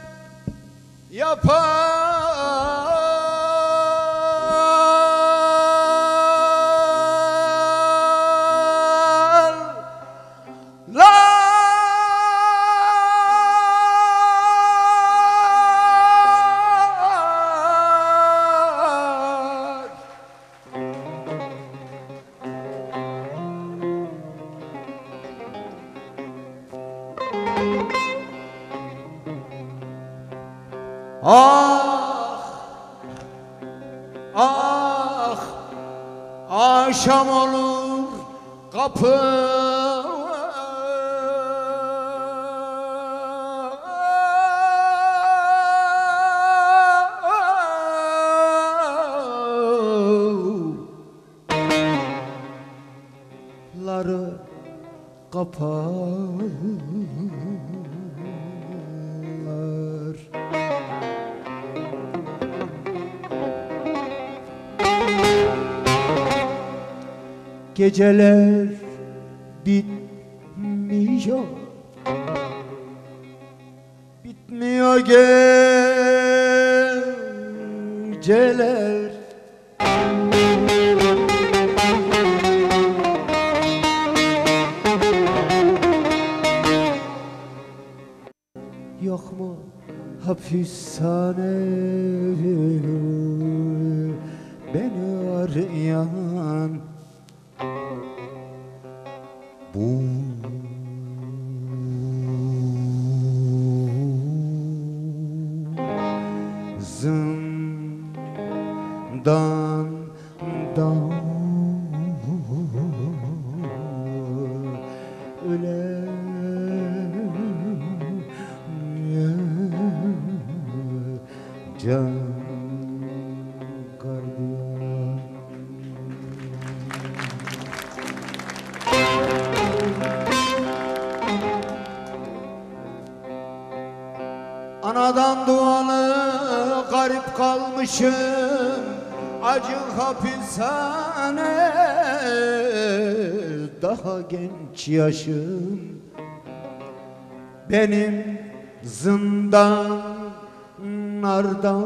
yaparlar. Ah, ah, akşam olur kapıları kaparlar. Geceler bitmiyor, bitmiyor geceler. Yok mu hapishane beni arayan? Bu zindandan can gardiyan. Anadan dualı garip kalmışım, acı hapishane, daha genç yaşım benim zindanlarda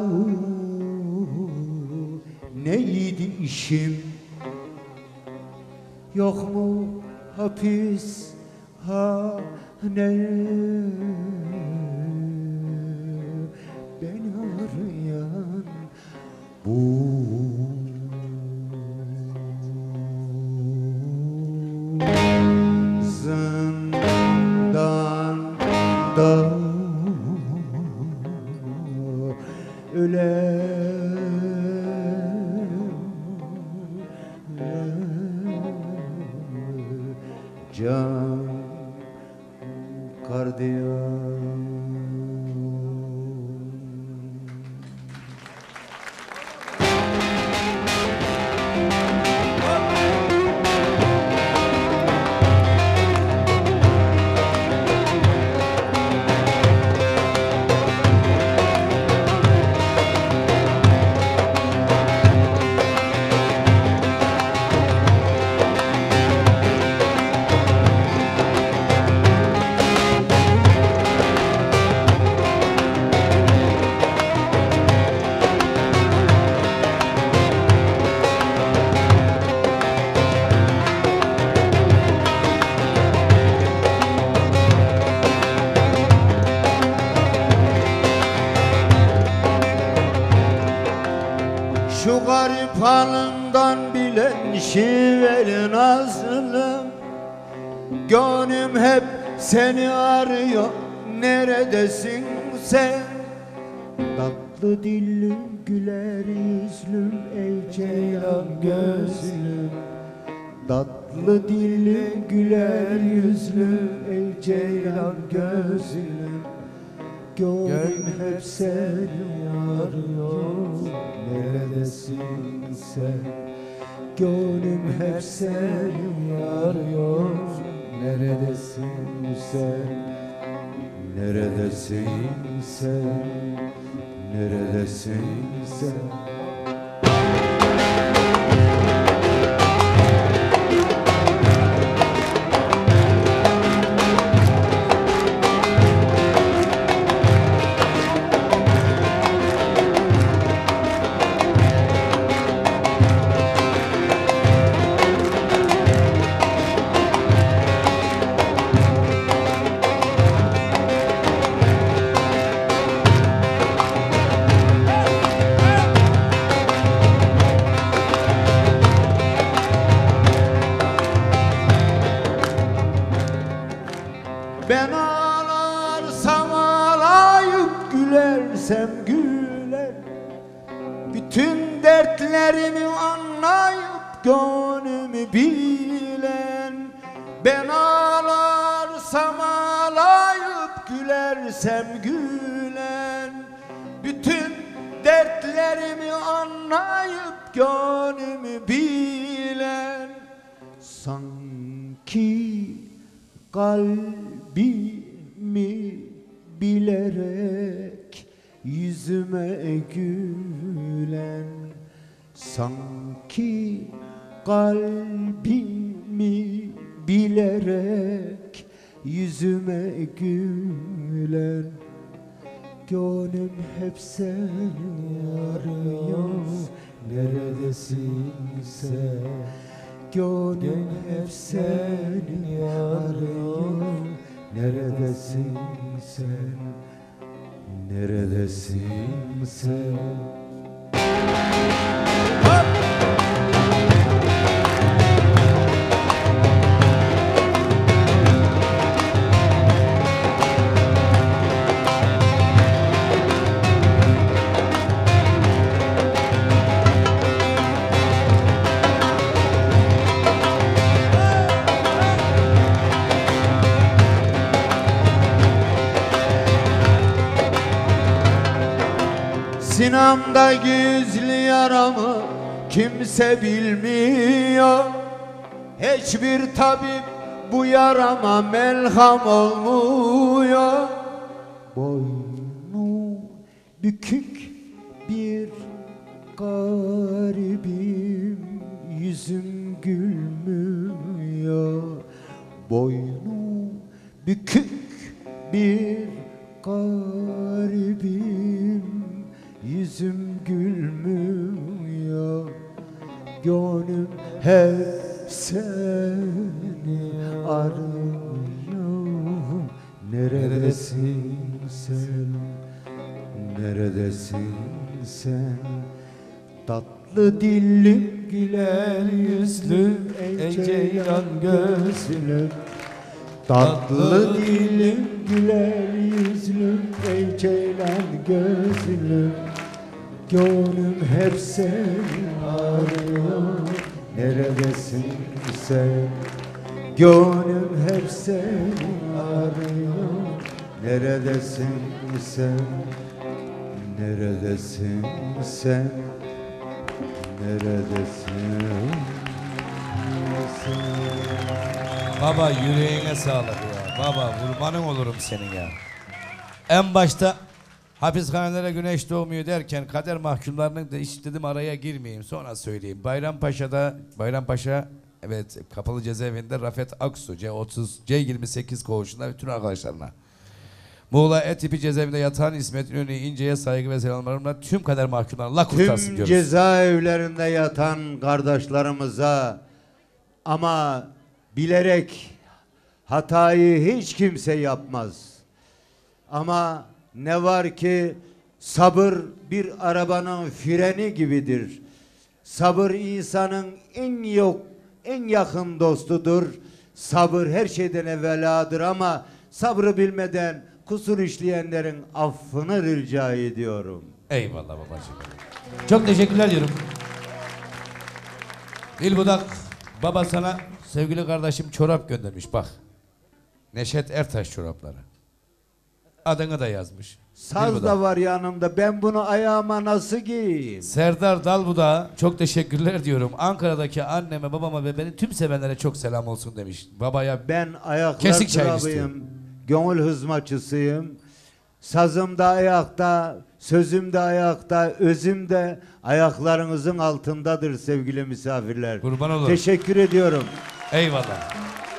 neydi işim? Yok mu hapishane beni arayan? Bu zindanda can gardiyan. Şu garip halından bilen şiveli nazlım, gönlüm hep seni arıyor, neredesin sen? Tatlı dillim, güler yüzlüm, ey ceylan gözlüm. Tatlı dillim, güler yüzlüm, ey ceylan gözlüm. Gönlüm hep seni arıyor, neredesin sen? Gönlüm hep seni arıyor, neredesin sen? Neredesin sen? Neredesin sen? Ben ağlarsam ağlayıp gülersem güler, bütün dertlerimi anlayıp gönlümü bilen. Ben ağlarsam ağlayıp gülersem gülen, bütün dertlerimi anlayıp gönlümü bilen. Sanki kalbimi bilerek yüzüme gülen, sanki kalbimi bilerek yüzüme gülen. Gönlüm hep seni arıyor, neredesin sen? Gönlüm hep seni arıyor, neredesin sen? Neredesin sen? Sinamda gizli yaramı kimse bilmiyor. Hiçbir tabip bu yarama melham olmuyor. Boynu bükük bir garibim, yüzüm gülmüyor. Boynu bükük bir garibim, yüzüm gülmüyor. Gönlüm hep seni arıyor, neredesin sen? Neredesin sen? Tatlı dillim, güler yüzlüm, ey ceylan gözlüm. Tatlı dilim, güler yüzlüm, ey ceylan gözlüm. Gönlüm hep seni arıyor, neredesin sen? Gönlüm hep seni arıyor, neredesin sen? Neredesin sen? Neredesin sen? Baba yüreğine sağlık ya. Baba kurbanın olurum senin ya. En başta hapishanelere güneş doğmuyor derken kader mahkumlarının da hiç dedim araya girmeyeyim, sonra söyleyeyim. Bayrampaşa evet kapalı cezaevinde Rafet Aksu C28 koğuşunda bütün arkadaşlarına. Muğla Etipi cezaevinde yatan İsmet İnönü İnce'ye saygı ve selamlarımla tüm kader mahkumlarına Allah kurtarsın Tüm diyoruz. cezaevlerinde yatan kardeşlerimize, ama bilerek hatayı hiç kimse yapmaz. Ama ne var ki sabır bir arabanın freni gibidir. Sabır insanın en yakın dostudur. Sabır her şeyden evveladır ama sabrı bilmeden kusur işleyenlerin affını rica ediyorum. Eyvallah babacığım. Çok teşekkürler diyorum. Dilbudak baba sana sevgili kardeşim çorap göndermiş bak. Neşet Ertaş çorapları. Adını da yazmış. Saz Dilbudak. da var yanımda. Ben bunu ayağıma nasıl giyeyim? Serdar Dalbudak'a çok teşekkürler diyorum. Ankara'daki anneme, babama ve beni tüm sevenlere çok selam olsun demiş. Babaya Ben ayaklar Kesik çay kralıyım. Gönül hızmatçısıyım. Sazım da ayakta, sözüm de ayakta, özüm de ayaklarınızın altındadır sevgili misafirler. Kurban olurum. Teşekkür ediyorum. Eyvallah.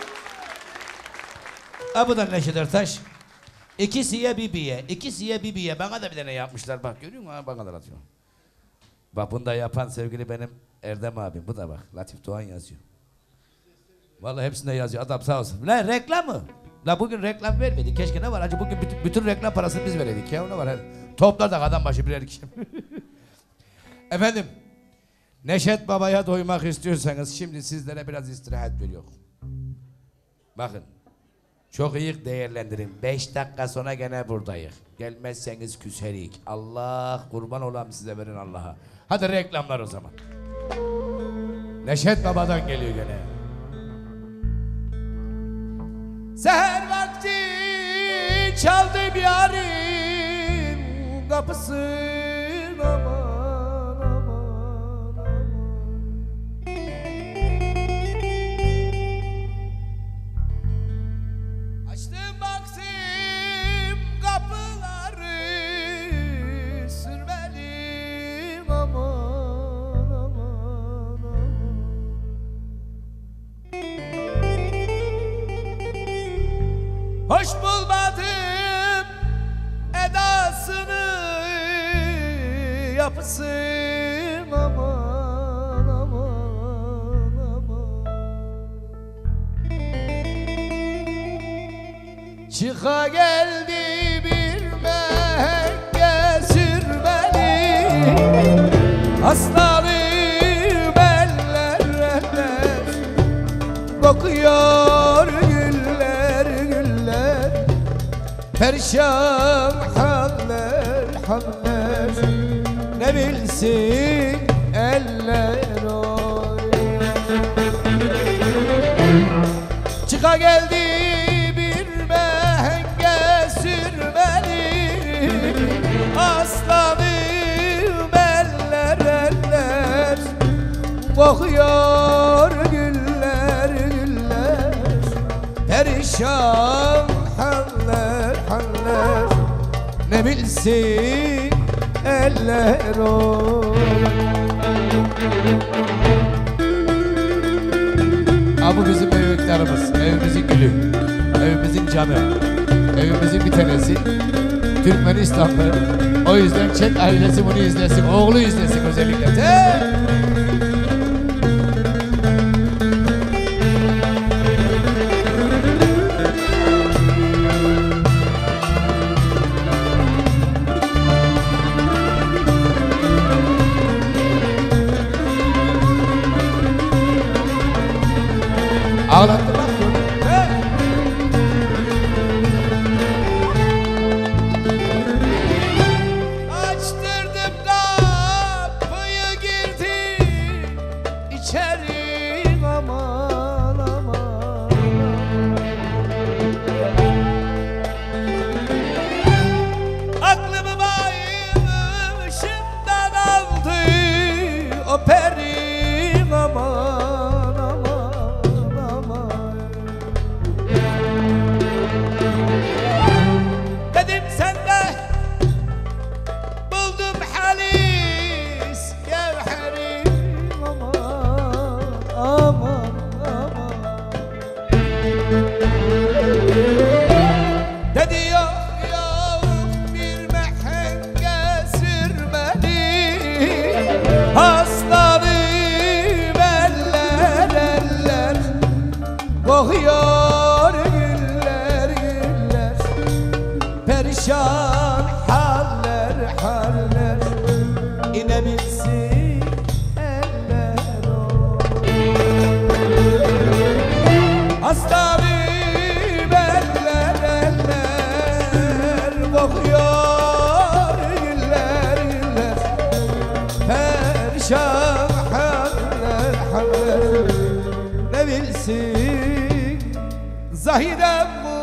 Abudan Neşet Ertaş. İkisiye bibiye. Bana da bir tane yapmışlar. Bak görüyor musun? Bana da atıyor. Bak bunu da yapan sevgili benim Erdem abim. Bu da bak. Latif Doğan yazıyor. Vallahi hepsinde yazıyor. Adam sağ olsun. Lan reklam mı? La bugün reklam vermedi. Keşke ne var? Acı bugün bütün reklam parasını biz veredik ya. Ne var? Toplardık adam başı birer kişi. Efendim. Neşet Baba'ya doymak istiyorsanız şimdi sizlere biraz istirahat veriyor. Bakın. Çok iyi değerlendirin. 5 dakika sonra gene buradayız. Gelmezseniz küserik. Allah kurban olam size verin Allah'a. Hadi reklamlar o zaman. Neşet Baba'dan geliyor gene. Seher vakti çaldım yarın kapısın aman aman aman. Açtım baktım kapıları sürmelim aman aman aman. Hoş bulmadım edasını yapısın aman aman aman. Çıka geldi bir mehenge sürmeli aslanım eller eller kokuyor güller güller perişan haller haller ne bilsin eller oy. Çıka geldi aslanım eller eller kokuyor güller güller perişan haller haller ne bilsin eller oy. Bu bizim evliliklerimiz, evimizin gülü, evimizin canı, evimizin bir tanesi. Türkmenistanlı. O yüzden Çek ailesi bunu izlesin. Oğlu izlesin özellikle. Ağlattı bak. Aslan yaşar hamler hamler ne bilsin Zahidem bu.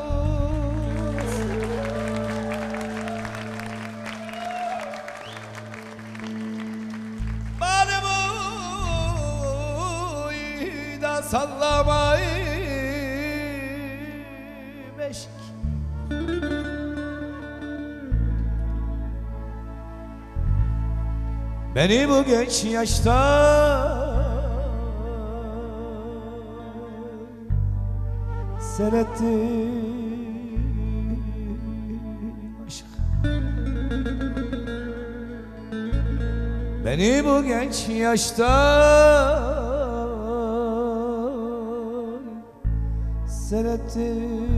Bana bu da sallamayı beşik. Beni bu genç yaşta seyrettin aşk. Beni bu genç yaşta seyrettin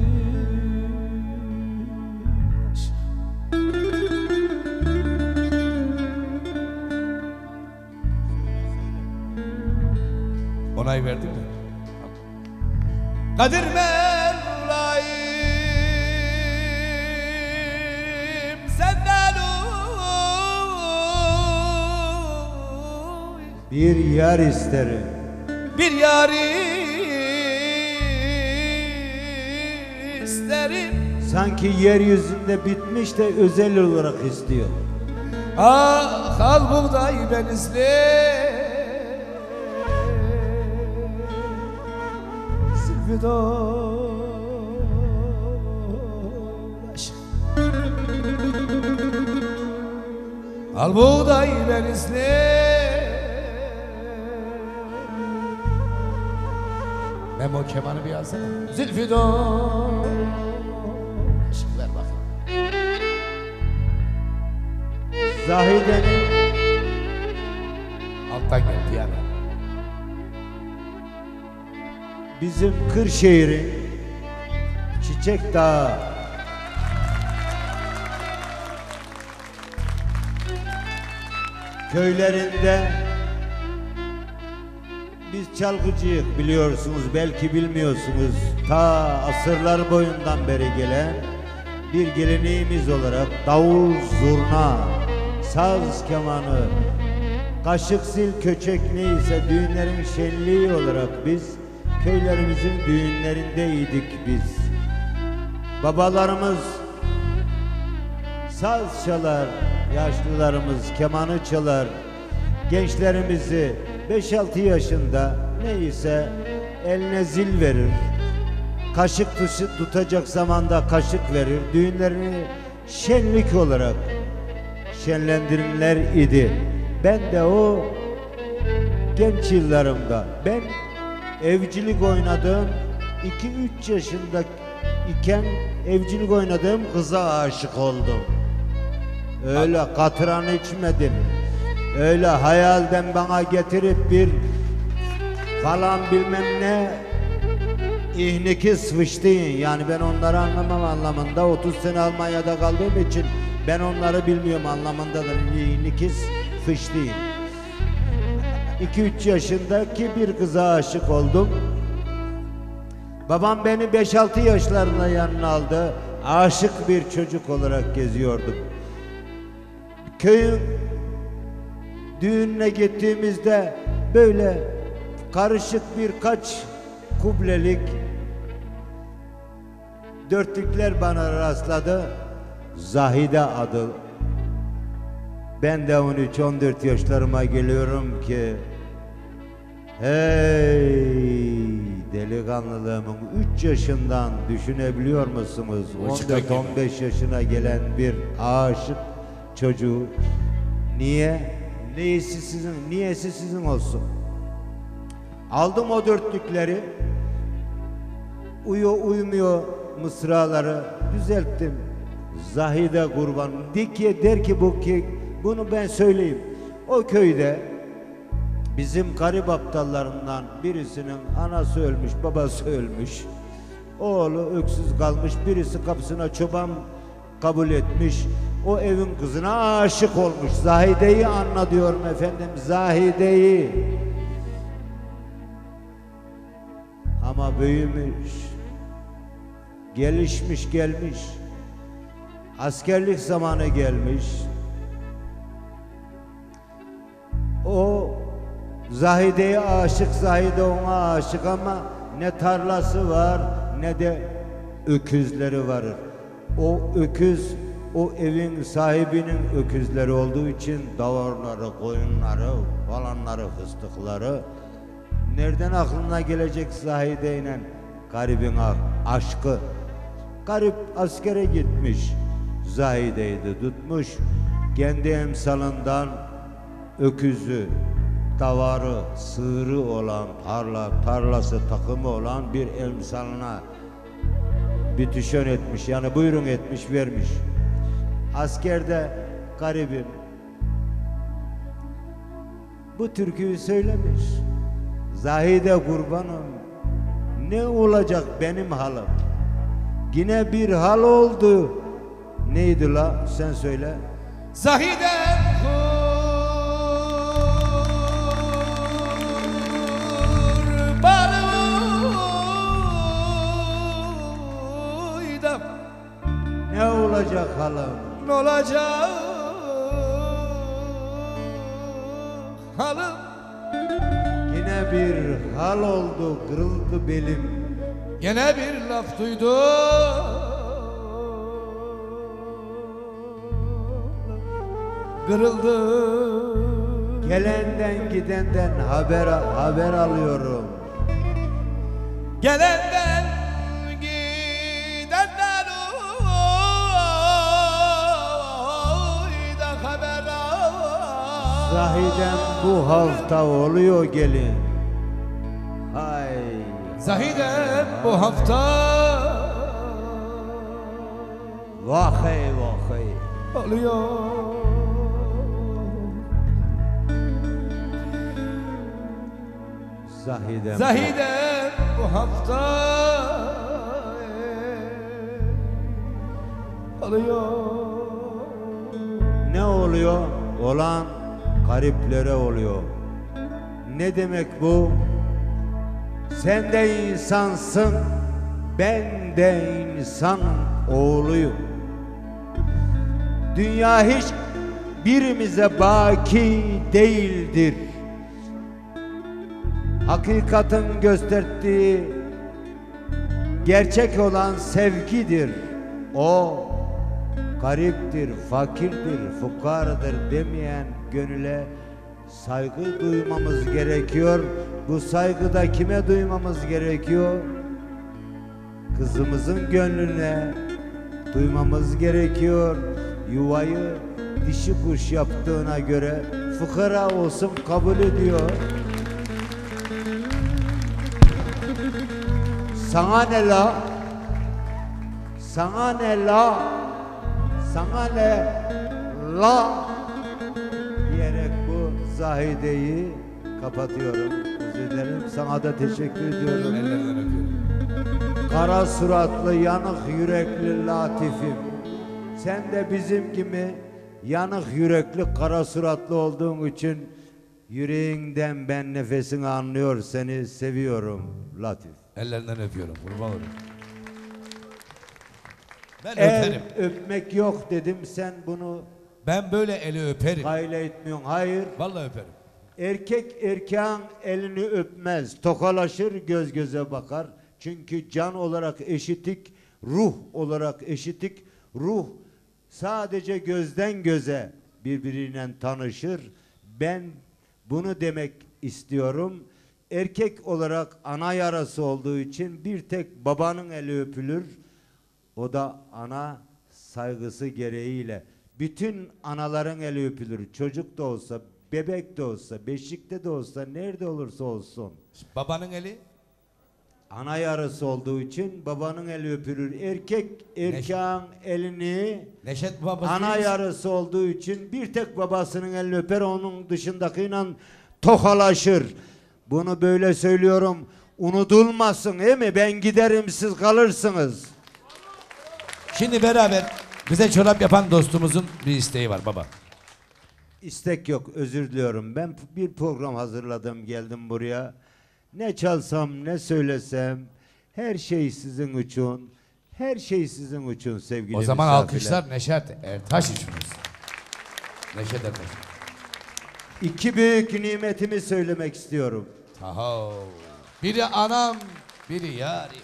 aşk. Onay verdin mi? Kadir Mevlayım senden Bir yar isterim. bir yari isterim. Sanki yeryüzünde bitmiş de özel olarak istiyor. Ah al buğday benizli Zülfüdar aşk. al buğday benizli. Memo kemanı bir alsana. Zülfüdar aşk ver bakayım. Zahide'nin Alttan geldi yani. bizim Kırşehir'in Çiçek Dağı köylerinde biz çalgıcıyız, biliyorsunuz, belki bilmiyorsunuz. Ta asırlar boyundan beri gelen bir geleneğimiz olarak davul, zurna, saz, kemanı, kaşık, zil, köçek neyse düğünlerin şenliği olarak biz köylerimizin düğünlerindeydik biz. Babalarımız saz çalar, yaşlılarımız kemanı çalar. Gençlerimizi 5-6 yaşında neyse eline zil verir. Kaşık tutacak zamanda kaşık verir. Düğünlerini şenlik olarak şenlendirirler idi. Ben de o genç yıllarımda ben evcilik oynadığım 2-3 yaşında iken evcilik oynadığım kıza aşık oldum. Öyle katran içmedim. Öyle hayalden bana getirip bir falan bilmem ne ihniki sıvıştığın, yani ben onları anlamam anlamında, 30 sene Almanya'da kaldığım için ben onları bilmiyorum anlamındadır. İhniki sıvıştığın. 2-3 yaşındaki bir kıza aşık oldum. Babam beni 5-6 yaşlarında yanına aldı. Aşık bir çocuk olarak geziyordum. Köyün düğününe gittiğimizde böyle karışık birkaç kublelik dörtlükler bana rastladı. Zahide adı. Ben de 13-14 yaşlarıma geliyorum ki hey delikanlılığımın 3 yaşından düşünebiliyor musunuz? 14-15 yaşına gelen bir aşık çocuğu niyesi sizin olsun. Aldım o dörtlükleri, uymuyor mısraları düzelttim. Zahide kurban der ki bunu ben söyleyeyim. O köyde bizim garip aptallarından birisinin anası ölmüş, babası ölmüş. Oğlu öksüz kalmış, birisi kapısına çoban kabul etmiş. O evin kızına aşık olmuş. Zahide'yi anla diyorum efendim, Zahide'yi. Ama büyümüş, gelmiş. Askerlik zamanı gelmiş. O Zahide'ye aşık, Zahide ona aşık ama ne tarlası var ne de öküzleri var. O öküz o evin sahibinin öküzleri olduğu için davarları, koyunları, falanları, fıstıkları nereden aklına gelecek Zahide'yle garibin aşkı? Garip askere gitmiş, Zahide'yi de tutmuş, kendi emsalından öküzü, davarı, sığırı olan, tarlası, takımı olan bir emsalına bütüşön etmiş, yani buyurun etmiş, vermiş. Askerde garibim bu türküyü söylemiş. Zahide kurbanım, ne olacak benim halim? Yine bir hal oldu. Neydi la? Sen söyle. Zahide kurbanıydım. Ne olacak halim? Ne olacak halim? Yine bir hal oldu, kırıldı belim. Gene bir laf duydum, kırıldı. Gelenden gidenden haber alıyorum. Gelenden gidenden da haber al. Zahidem bu hafta oluyor gelin. Hay. Zahide bu hafta Vahay vahay. oluyor. Zahidem. Zahide bu hafta oluyor. Ne oluyor? Olan gariplere oluyor. Ne demek bu? Sen de insansın, ben de insan oğluyum. Dünya hiç birimize baki değildir. Hakikatin gösterdiği gerçek olan sevgidir. O gariptir, fakirdir, fukardır demeyen gönüle saygı duymamız gerekiyor. Bu saygıda kime duymamız gerekiyor? Kızımızın gönlüne duymamız gerekiyor. Yuvayı dişi kuş yaptığına göre fıkara olsun kabul ediyor. Sana ne la? Sana ne la? Sana ne la? Diyerek bu Zahide'yi kapatıyorum. Özür dilerim. Sana da teşekkür ediyorum. Ellerinden öpüyorum. Kara suratlı, yanık yürekli Latif'im. Sen de bizim gibi yanık yürekli, kara suratlı olduğun için yüreğinden ben nefesini anlıyor, seni seviyorum Latif. Ellerinden öpüyorum. Kurban olurum. Ben El öperim. öpmek yok dedim, sen bunu Ben böyle eli öperim. hayla etmiyorsun. Hayır. Vallahi öperim. Erkek erkeğin elini öpmez, tokalaşır, göz göze bakar. Çünkü can olarak eşitik, ruh olarak eşitik. Ruh sadece gözden göze birbiriyle tanışır. Ben bunu demek istiyorum. Erkek olarak ana yarası olduğu için bir tek babanın eli öpülür. O da ana saygısı gereğiyle. Bütün anaların eli öpülür. Çocuk da olsa, bebek de olsa, beşikte de olsa, nerede olursa olsun. Babanın eli. Ana yarısı olduğu için babanın eli öpülür. Erkek erkeğin elini Neşet babası. ana yarısı olduğu için bir tek babasının elini öper, onun dışındakiyle tokalaşır. Bunu böyle söylüyorum. Unutulmasın değil mi? Ben giderim, siz kalırsınız. Şimdi beraber bize çorap yapan dostumuzun bir isteği var baba. İstek yok, özür diliyorum. Ben bir program hazırladım, geldim buraya. Ne çalsam, ne söylesem, her şey sizin için, her şey sizin için sevgili O zaman misafirler. alkışlar Neşet Ertaş için olsun. Neşet Ertaş. İki büyük nimetimi söylemek istiyorum. Taho. Biri anam, biri yarim.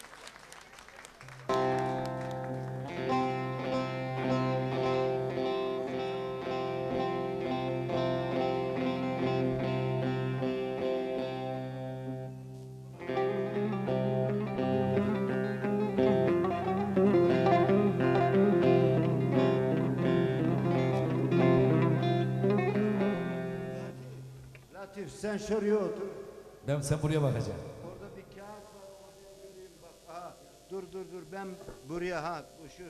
Latif sen şuraya otur. Sen buraya bakacaksın. Orada bir kağıt var, oraya göreyim bak. Aha, dur ben buraya bu şu.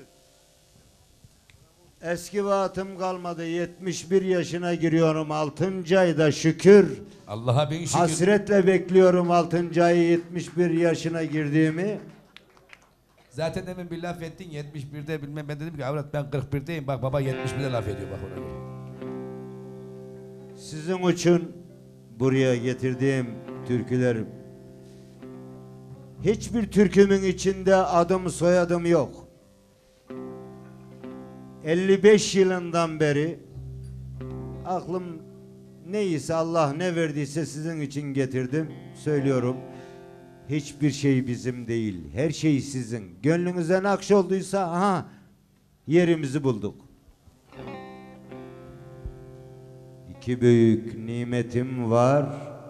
Eski vaatım kalmadı. 71 yaşına giriyorum 6. ayda şükür. Allah'a bin şükür. Hasretle bekliyorum 6. ayı 71 yaşına girdiğimi. Zaten demin bir laf ettin 71'de bilmem, ben dedim ki avrat ben 41'deyim, bak baba 71'de laf ediyor bak ona göre. Sizin için buraya getirdiğim türküler, hiçbir türkümün içinde adım soyadım yok. 55 yılından beri aklım neyse, Allah ne verdiyse sizin için getirdim, söylüyorum. Hiçbir şey bizim değil, her şey sizin. Gönlünüze nakş olduysa aha yerimizi bulduk. İki büyük nimetim var.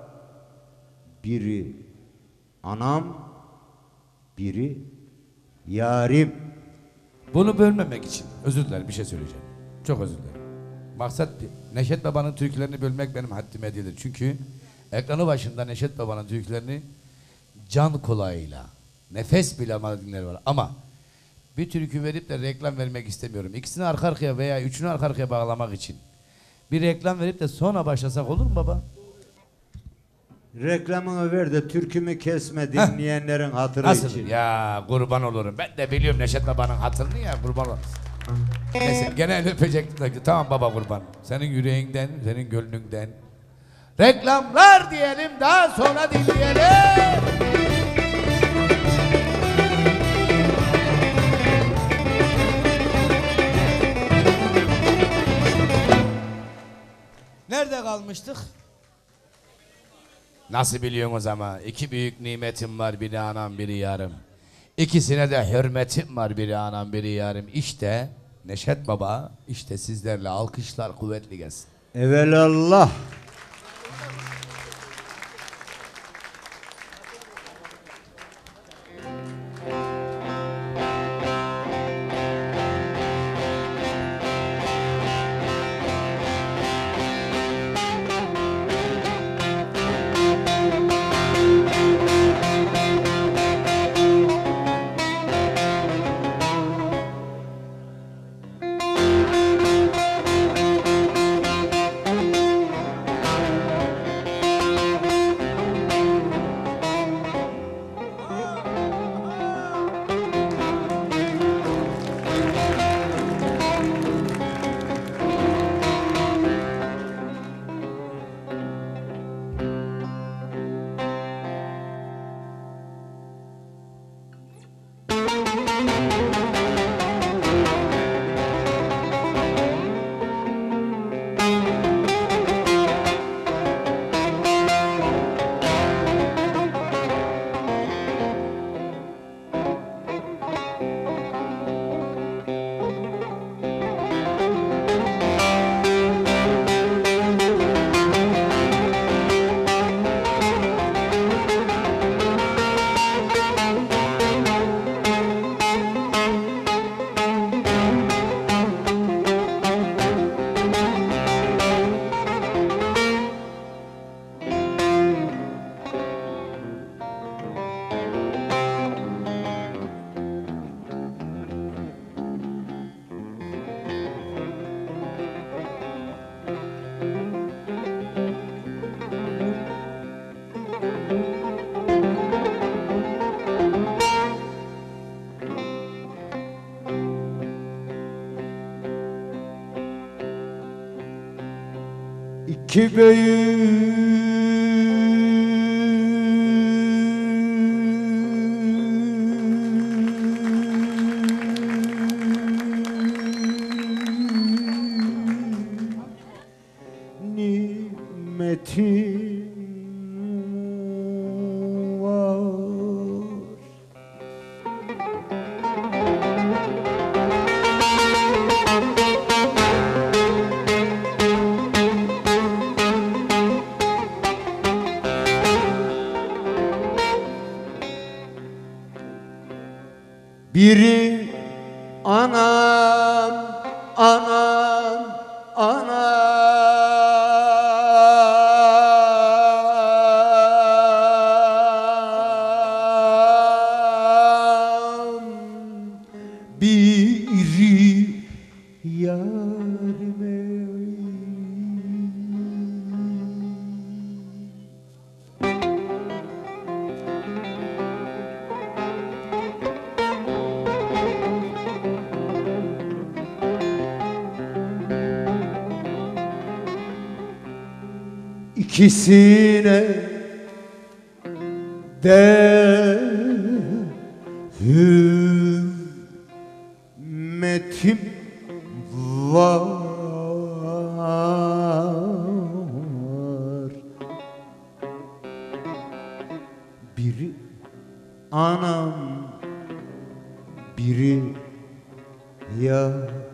Biri anam, biri yarim. Bunu bölmemek için özür dilerim, bir şey söyleyeceğim. Çok özür dilerim. Maksat Neşet Baba'nın türkülerini bölmek benim haddime değildir. Çünkü ekranı başında Neşet Baba'nın türkülerini can kulağıyla, nefes bile dinler var. Ama bir türkü verip de reklam vermek istemiyorum. İkisini arka arkaya veya üçünü arka arkaya bağlamak için bir reklam verip de sonra başlasak olur mu baba? Reklamını ver de türkümü kesme, dinleyenlerin hatırı Nasıl? için. Ya kurban olurum. Ben de biliyorum Neşet Baba'nın hatırını ya, kurban olurum. Neyse gene öpecektim. Tamam baba, kurban. Senin yüreğinden, senin gönlünden. Reklamlar diyelim, daha sonra dinleyelim. Nerede kalmıştık? Nasıl biliyorsunuz ama? İki büyük nimetim var, biri anam biri yarım. İkisine de hürmetim var, biri anam biri yarım. İşte Neşet Baba, işte sizlerle alkışlar kuvvetli gelsin. Evelallah. İki büyük hürmetim var. Biri anam, anam, anam. Biri yarime. İkisine de hürmetim var. Biri anam, biri yarım.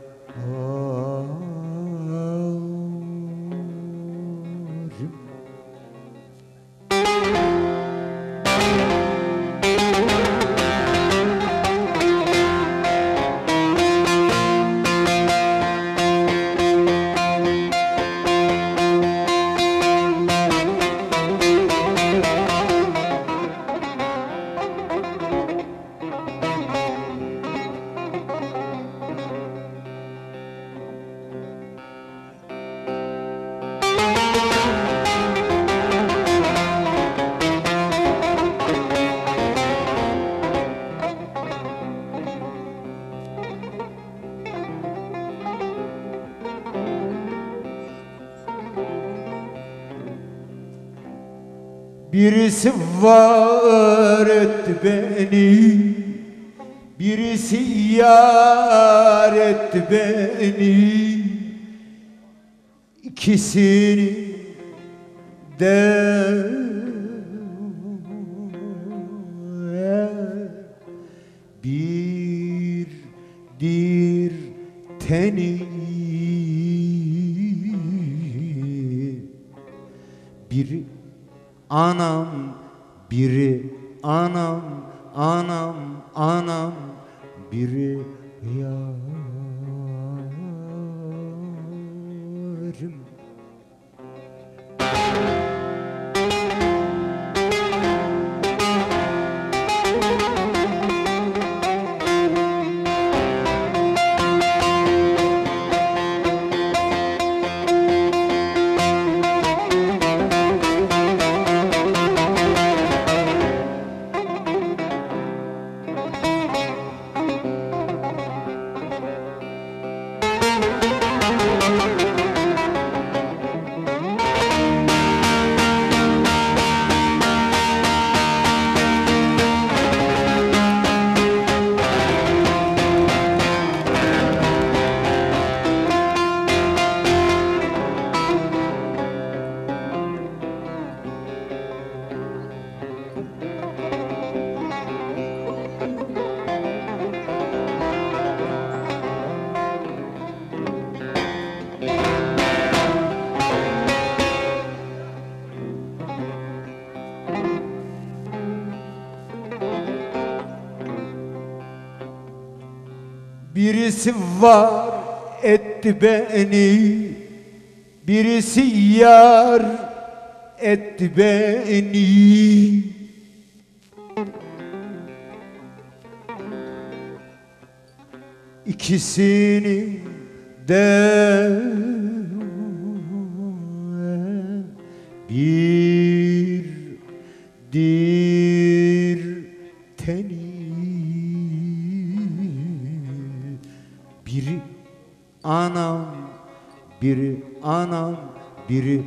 Birisi var etti beni, birisi yar etti beni. İkisini de birdir teni. Biri anam, biri anam, anam, anam, biri yarım. Birisi var etti beni, birisi yar etti beni. İkisini de birdir teni. Biri anam, biri anam, biri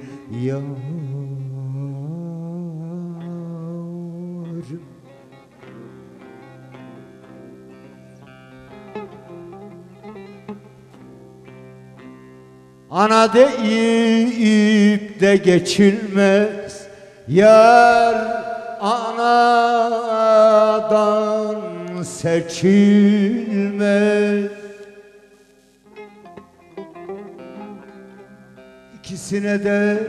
yarım. Ana deyip de geçilmez. Yar anadan seçilmez. İkisine de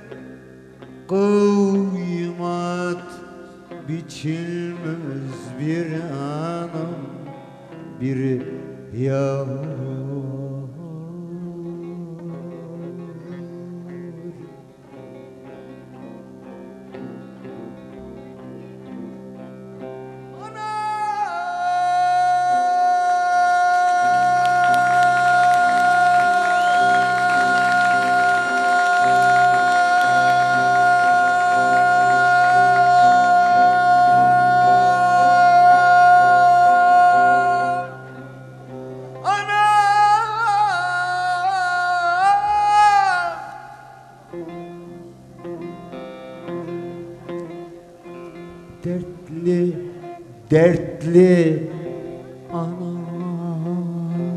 kıymat biçilmez. Bir anam, bir yar. Dertli, dertli anam,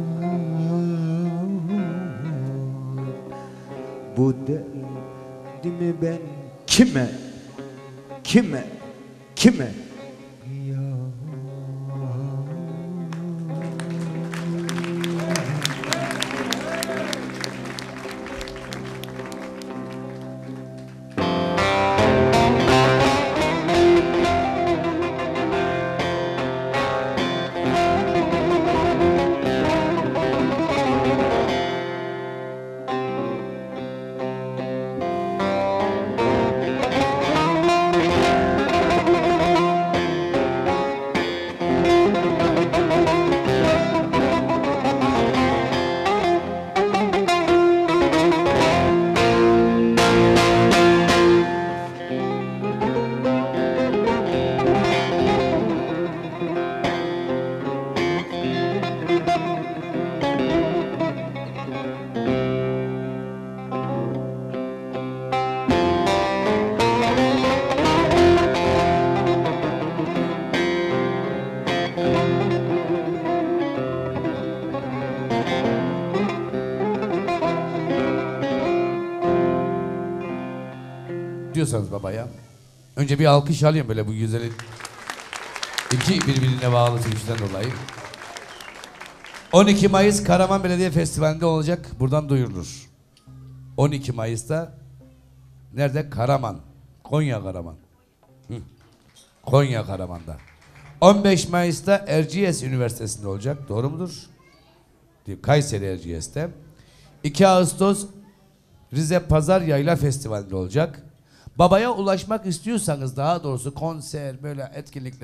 bu derdimi ben kime, kime, kime diyorsanız babaya. Önce bir alkış alayım böyle bu güzelin iki birbirine bağlı türküden dolayı. 12 Mayıs Karaman Belediye Festivali'nde olacak. Buradan duyurulur. 12 Mayıs'ta nerede? Karaman. Konya Karaman. Konya Karaman'da. 15 Mayıs'ta Erciyes Üniversitesi'nde olacak. Doğru mudur? Kayseri Erciyes'te. 2 Ağustos Rize Pazar Yayla Festivali'nde olacak. Babaya ulaşmak istiyorsanız, daha doğrusu konser, böyle etkinlikle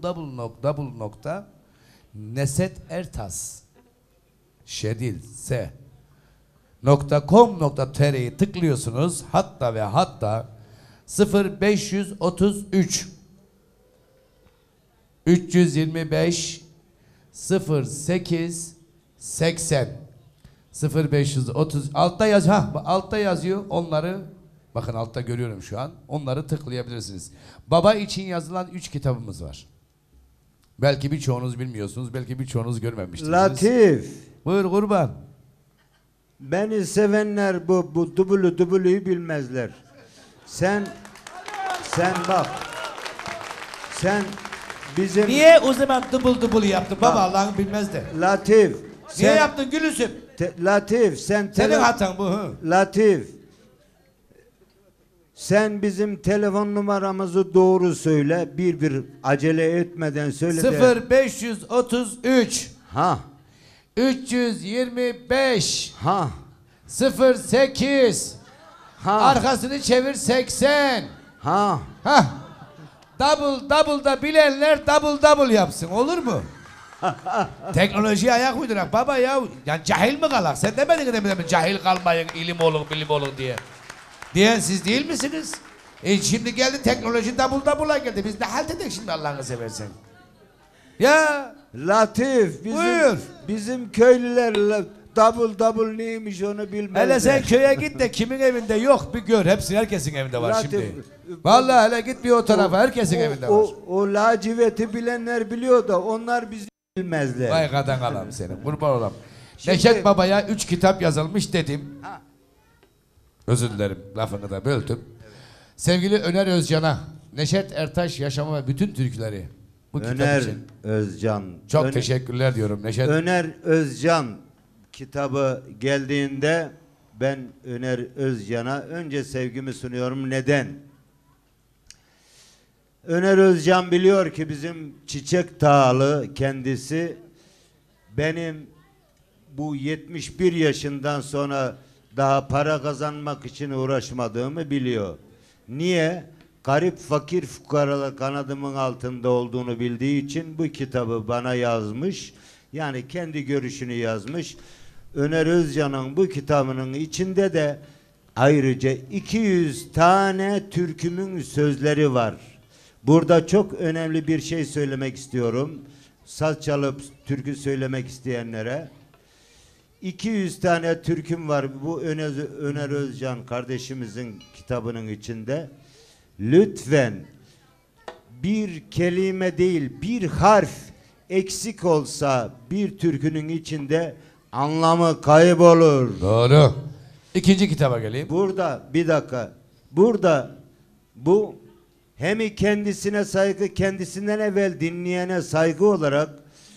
www.nesetertas.com.tr'yi tıklıyorsunuz. Hatta ve hatta 0533 325 08 80 0530 altta yaz, altta yazıyor, onları bakın altta görüyorum şu an, onları tıklayabilirsiniz. Baba için yazılan 3 kitabımız var. Belki birçoğunuz bilmiyorsunuz, belki birçoğunuz görmemiştiniz. Latif, Buyur kurban. beni sevenler bu dublu'yu bilmezler. Sen bak. Sen bizim Niye o zaman dıbıl yaptın baba, Bak. Allah'ın bilmez de. Latif. Niye Sen, yaptın Gülüsüm? Latif, Senin sen hatan bu. Hı. Latif. Sen bizim telefon numaramızı doğru söyle. Bir acele etmeden söyle de. 0533 Ha. 325 Ha. 08 Ha. arkasını çevir 80. Ha. Hah. Double da bilenler double yapsın, olur mu? Teknolojiye ayak uydurak baba ya. Yani cahil mi kalak? Sen demedin mi cahil kalmayın, ilim olun, bilim olun diye. Diyen siz değil misiniz? Şimdi geldi teknoloji double'a geldi. Biz ne halt edelim şimdi Allah'ını seversen? Ya Latif, Buyur. bizim köylüler double neymiş onu bilmezler. hele sen köye git de kimin evinde yok bir gör. Hepsi herkesin evinde var Latif, şimdi. Vallahi hele git bir o tarafa, herkesin evinde var. O laciveti bilenler biliyor da onlar bizi bilmezler. Vay kadın alam seni, kurban olam. Şimdi- Neşet Baba'ya 3 kitap yazılmış dedim. Özür dilerim, lafını da böldüm. Sevgili Öner Özcan'a, Neşet Ertaş yaşamı ve bütün türküleri bu kitap Öner için Özcan. çok teşekkürler diyorum Neşet. Öner Özcan kitabı geldiğinde ben Öner Özcan'a önce sevgimi sunuyorum. Neden? Öner Özcan biliyor ki bizim Çiçek Tağlı kendisi benim bu 71 yaşından sonra daha para kazanmak için uğraşmadığımı biliyor. Niye? Garip fakir fukaralar kanadımın altında olduğunu bildiği için bu kitabı bana yazmış. Yani kendi görüşünü yazmış. Öner Özcan'ın bu kitabının içinde de ayrıca 200 tane türkümün sözleri var. Burada çok önemli bir şey söylemek istiyorum. Saz çalıp türkü söylemek isteyenlere. 200 tane türküm var bu Öner Özcan kardeşimizin kitabının içinde. Lütfen bir kelime değil bir harf eksik olsa bir türkünün içinde anlamı kaybolur. Doğru. İkinci kitaba geleyim. Burada bir dakika. Burada bu hem kendisine saygı, kendisinden evvel dinleyene saygı olarak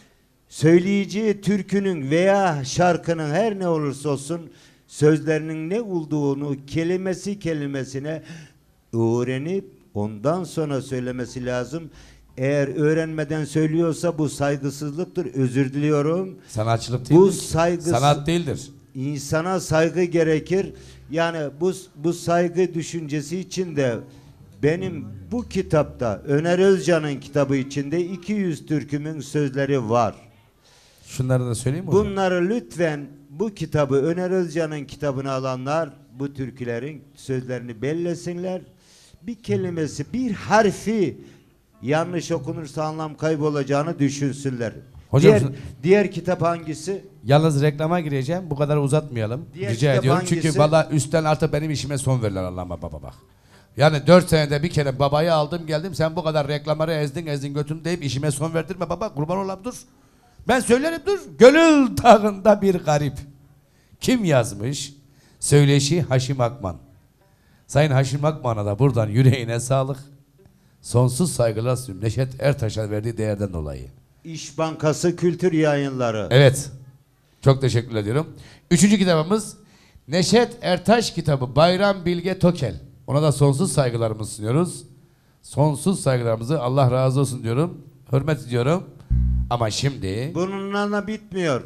söyleyeceği türkünün veya şarkının her ne olursa olsun sözlerinin ne olduğunu kelimesi kelimesine öğrenip ondan sonra söylemesi lazım. Eğer öğrenmeden söylüyorsa bu saygısızlıktır. Özür diliyorum. Sanatçılık Bu değildir. saygısız. Sanat değildir. İnsana saygı gerekir. Yani bu saygı düşüncesi için de benim bu kitapta Öner Özcan'ın kitabı içinde 200 türkümün sözleri var. Şunları da söyleyeyim mi hocam? Bunları lütfen bu kitabı Öner Özcan'ın kitabını alanlar bu türkülerin sözlerini bellesinler. Bir kelimesi, bir harfi yanlış okunursa anlam kaybolacağını düşünsünler. Hocam diğer kitap hangisi? Yalnız reklama gireceğim. Bu kadar uzatmayalım. Diğer Rica kitap ediyorum. hangisi? Çünkü valla üstten artık benim işime son verirler Allah'ıma baba bak. Yani 4 senede bir kere babayı aldım geldim. Sen bu kadar reklamları ezdin götün deyip işime son verdirme baba. Kurban olam dur. Ben söylerim dur. Gönül dağında bir garip. Kim yazmış? Söyleşi Haşim Akman. Sayın Haşim Akman'a da buradan yüreğine sağlık. Sonsuz saygılar sunuyorum. Neşet Ertaş'a verdiği değerden dolayı. İş Bankası Kültür Yayınları. Evet. Çok teşekkür ediyorum. Üçüncü kitabımız Neşet Ertaş kitabı Bayram Bilge Tokel. Ona da sonsuz saygılarımızı sunuyoruz. Sonsuz saygılarımızı Allah razı olsun diyorum. Hürmet ediyorum. Ama şimdi Bununla da bitmiyor.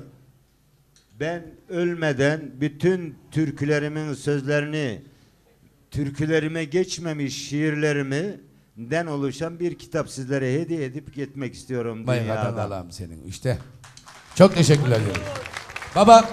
Ben ölmeden bütün türkülerimin sözlerini, türkülerime geçmemiş şiirlerimden oluşan bir kitap sizlere hediye edip gitmek istiyorum vay dünyada. kadar Allah'ım senin işte. Çok teşekkür ediyorum. Baba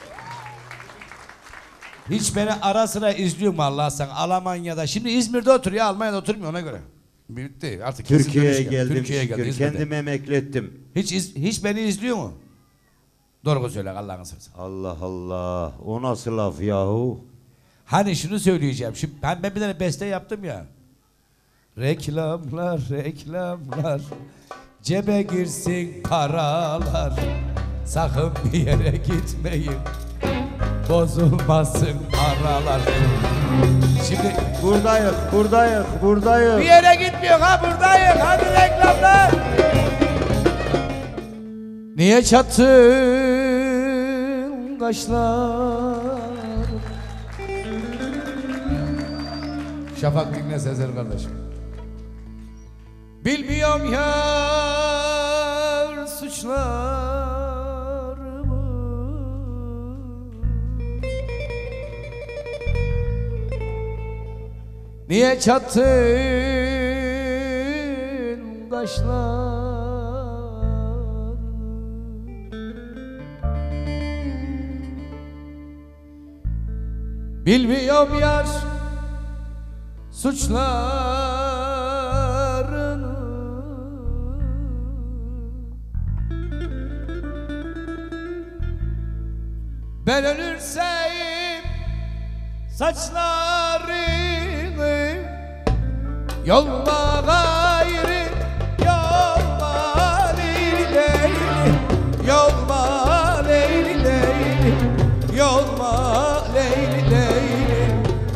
hiç beni ara sıra izliyor mu Allah sen Almanya'da. Şimdi İzmir'de oturuyor, Almanya'da oturmuyor ona göre. Bitti artık. kesin Türkiye'ye dönüş geldim Türkiye'ye şükür. geldi, İzmir'de. Kendimi emekli ettim. Hiç beni izliyor mu? Doğru söyle Allah'ın sırası. Allah Allah. O nasıl laf yahu? Hani şunu söyleyeceğim. Şimdi ben bir tane beste yaptım ya. Reklamlar, cebe girsin paralar. Sakın bir yere gitmeyin. Bozulmasın aralar. Şimdi Buradayız. bir yere gitmiyor ha buradayım. Hadi reklamlar. Niye çattın kaşlar? Şafak dinle Sezer kardeşim. Bilmiyorum yar suçlarımı. Niye çattın kaşlar? Bilmiyorum yar suçlarını. Ben ölürsem saçlarını yolla gayrı, yolla leyli leyli, yolla leyli leyli, yolla leyli leyli,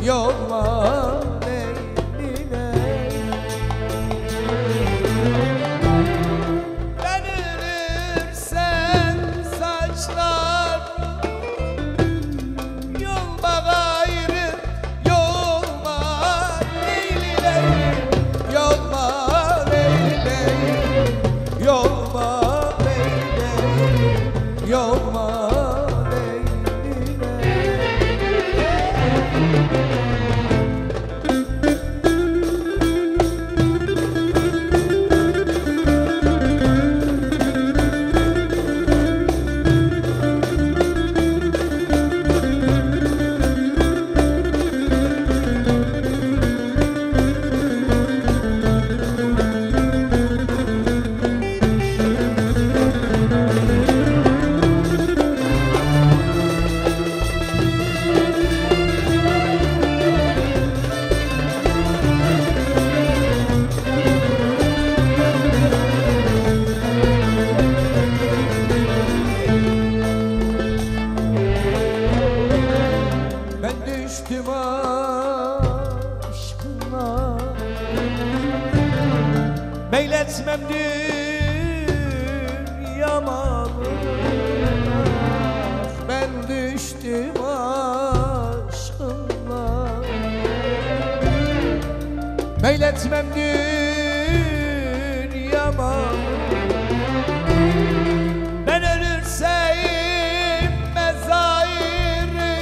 Meyletmem dünya malına, ben düştüm aşkınla. Meyletmem dünya malına, ben ölürsem mezarı,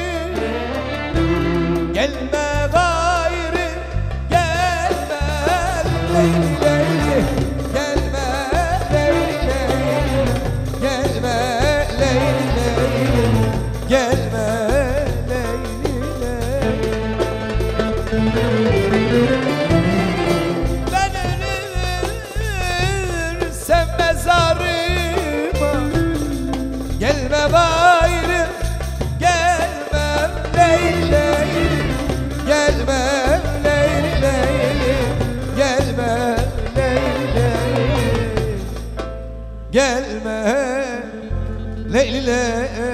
gelme gayrı, gelme Leyli Leyli, gelme Leyli Leyli, gelme Leyli Leyli, gelme Leyli Leyli. Ben ölürsem mezarıma, gelme gayrı, gelmem Leyli Leyli, gelmem Leyli Leyli, gelmem Leyli Leyli, gelme Leyli Leyli.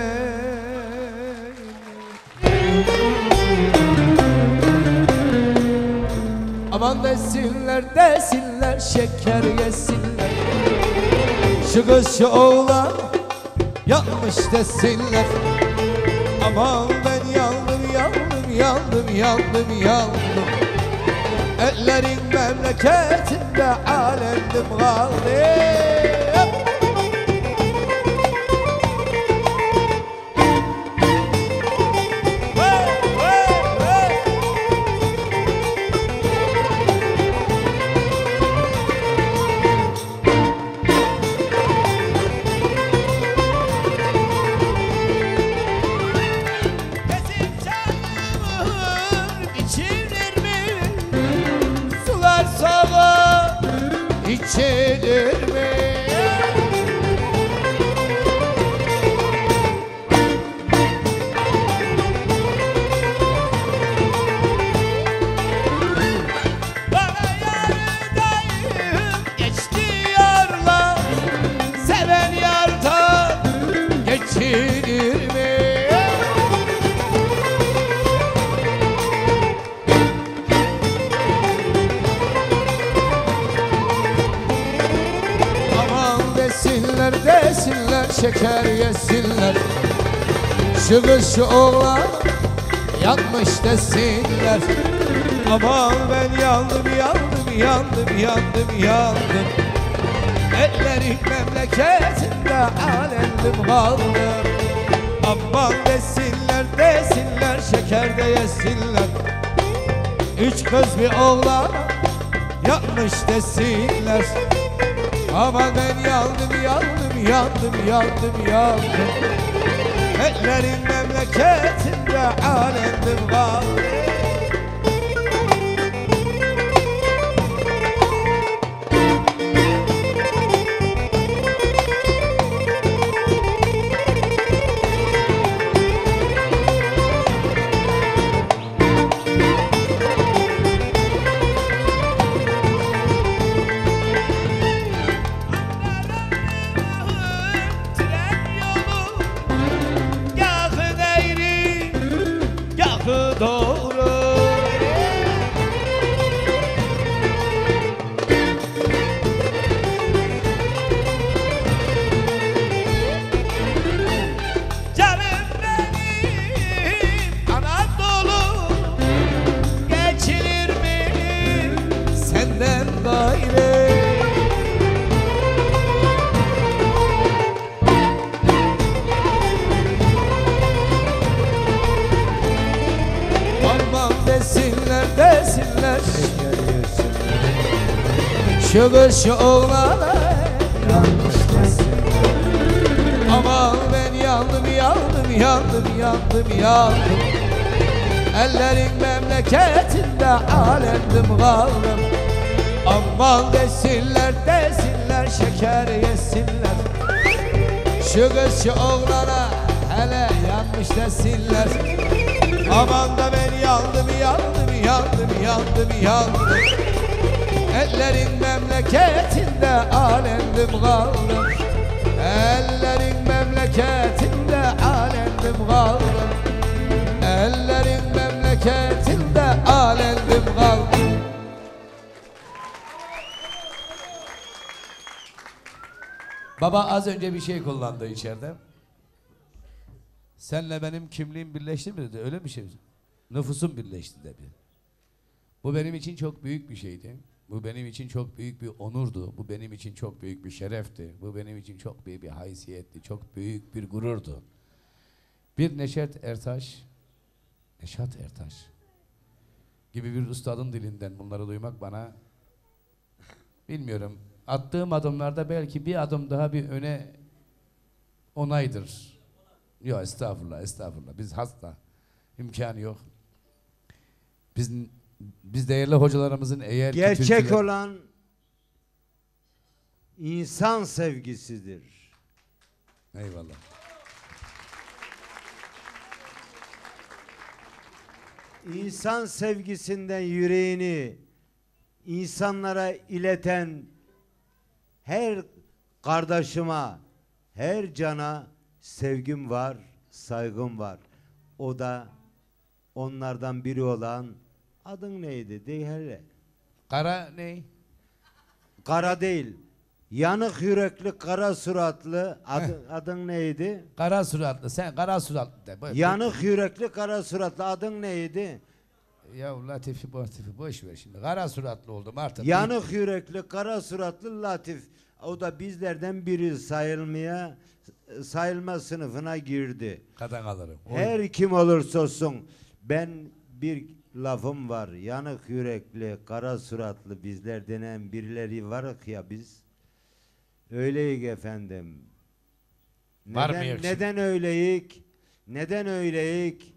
Aman desinler desinler, şeker yesinler, şu kız şu oğlan yanmış desinler. Aman ben yandım yandım yandım yandım yandım, ellerin memleketinde alemdim kaldım. İçilir mi? Bana yardayım geçti yarlar, seven yardan geçilir mi? Desinler desinler, şeker yesinler, şu kız şu oğlan yanmış desinler. Aman ben yandım yandım yandım yandım yandım, ellerin memleketinde alemdim kaldım. Aman desinler desinler, şeker de yesinler, üç kız bir oğlan yanmış desinler. Aman ben yandım yandım yandım yandım yandım, ellerin memleketinde alemdim kaldım. Doğru canım benim, Anadolu geçilir mi senden gayrı? Desinler desinler, şu kız şu oğlana yanmış desinler. Aman ben yandım yandım yandım yandım yandım, ellerin memleketinde alemdim kaldım. Aman desinler desinler, şeker yesinler, şu kız şu oğlana hele yanmış desinler. Aman da ben yandım yandım yandım yandım yandım, ellerin memleketinde alemdim kaldım. Ellerin memleketinde alemdim kaldım, ellerin memleketinde alemdim kaldım. Baba az önce bir şey kullandı içeride. Senle benim kimliğim birleşti mi dedi. Öyle bir şey. Nüfusum birleşti dedi. Bu benim için çok büyük bir şeydi. Bu benim için çok büyük bir onurdu. Bu benim için çok büyük bir şerefti. Bu benim için çok büyük bir haysiyetti. Çok büyük bir gururdu. Bir Neşet Ertaş gibi bir üstadın dilinden bunları duymak bana, bilmiyorum, attığım adımlarda belki bir adım daha bir öne onaydır. Yok estağfurullah. Biz hasta. İmkanı yok. Biz değerli hocalarımızın eğer Gerçek olan insan sevgisidir. Eyvallah. İnsan sevgisinden yüreğini insanlara ileten her kardeşime, her cana sevgim var, saygım var. O da onlardan biri olan, adın neydi? De hele. Kara ne? Kara değil. Yanık yürekli, kara suratlı, adın neydi? Kara suratlı. Sen kara suratlı de. Yanık yürekli, kara suratlı, adın neydi? Ya Latifi boş ver şimdi. Kara suratlı oldum artık. Yanık yürekli, kara suratlı Latif. O da bizlerden biri sayılma sınıfına girdi. Kadan alırım. Her kim olursa olsun, ben bir lafım var. Yanık yürekli, kara suratlı bizler denen birileri varık ya biz. Öyleyik efendim. Var mı yakışık? Neden öyleyik? Neden öyleyik?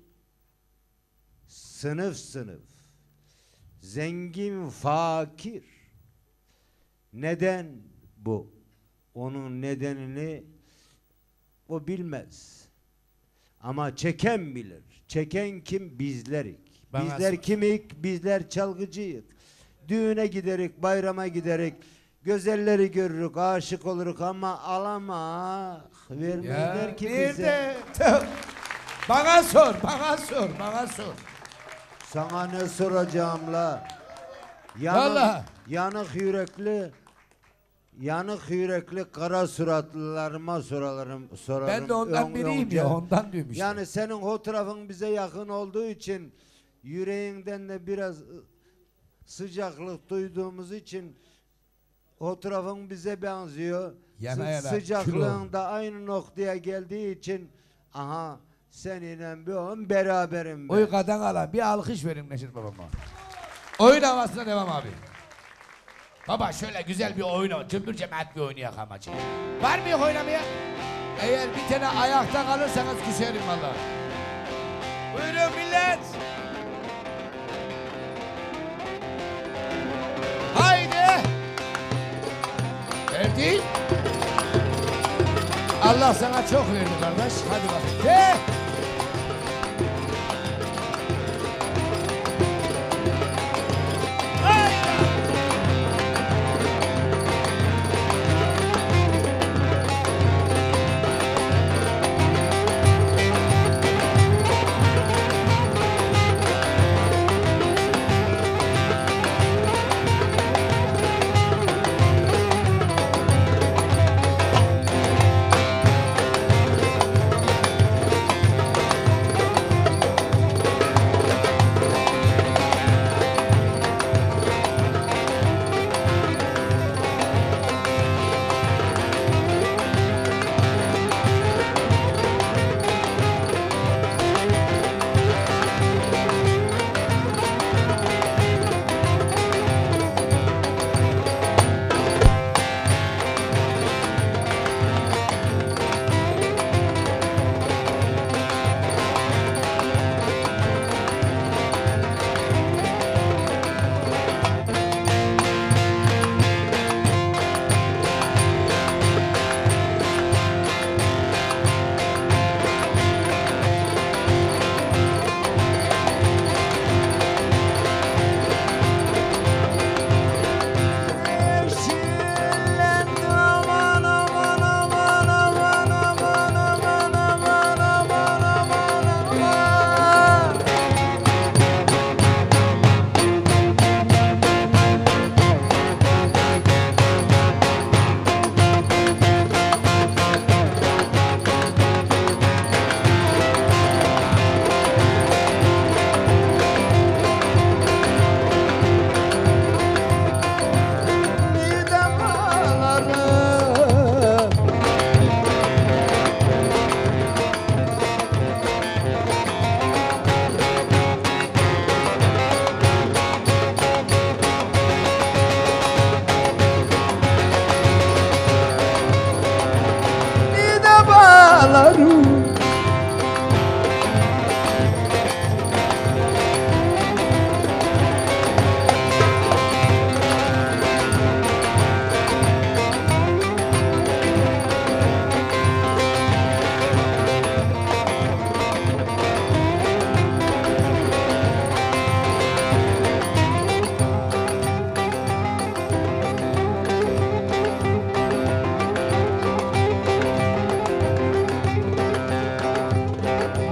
Sınıf sınıf. Zengin, fakir. Neden bu? Onun nedenini o bilmez. Ama çeken bilir. Çeken kim? Bizlerik. Bizler kimik? Bizler çalgıcıyık. Düğüne giderik, bayrama giderik. Güzelleri görürük, aşık oluruk ama alamak. Vermezler ki bize. Nerede? Bana sor. Sana ne soracağım la? Vallahi. Yanık yürekli kara suratlılarıma sorarım. Ben de ondan biriyim ya, ondan diyorum işte. Yani senin fotoğrafın bize yakın olduğu için, yüreğinden de biraz sıcaklık duyduğumuz için fotoğrafın bize benziyor. Yana yana, Sıcaklığın da aynı noktaya geldiği için, aha seninle bir on beraberim ben. Oy kadan alan bir alkış verin Neşet babama. Oyun havasına devam abi. Baba şöyle güzel bir oyun, cümbür cemaat bir oynayak amacı. Var mı yok oynamaya? Eğer bir tane ayakta kalırsanız küserim valla. Buyurun millet. Haydi. Verdi. Allah sana çok verdi kardeş. Hadi bak. De.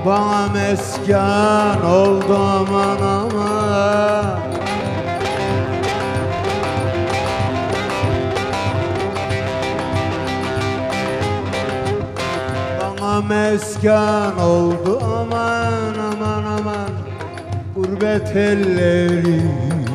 bana mesken oldu aman aman. Bana mesken oldu aman aman aman, gurbet elleri.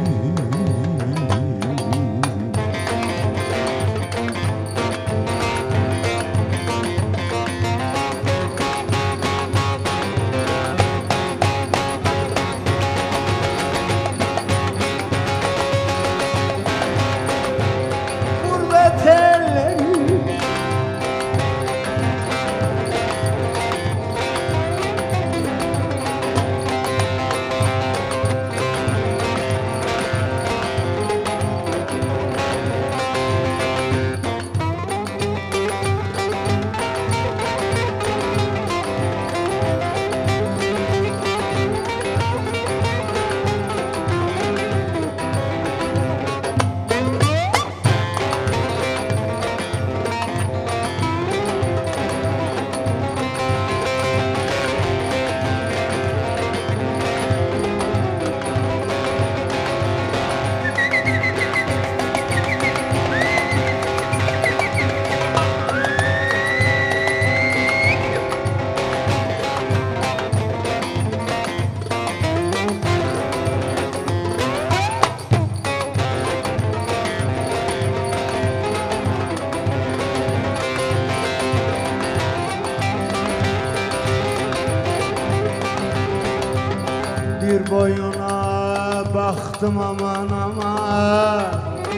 Bir boyuna baktım aman aman,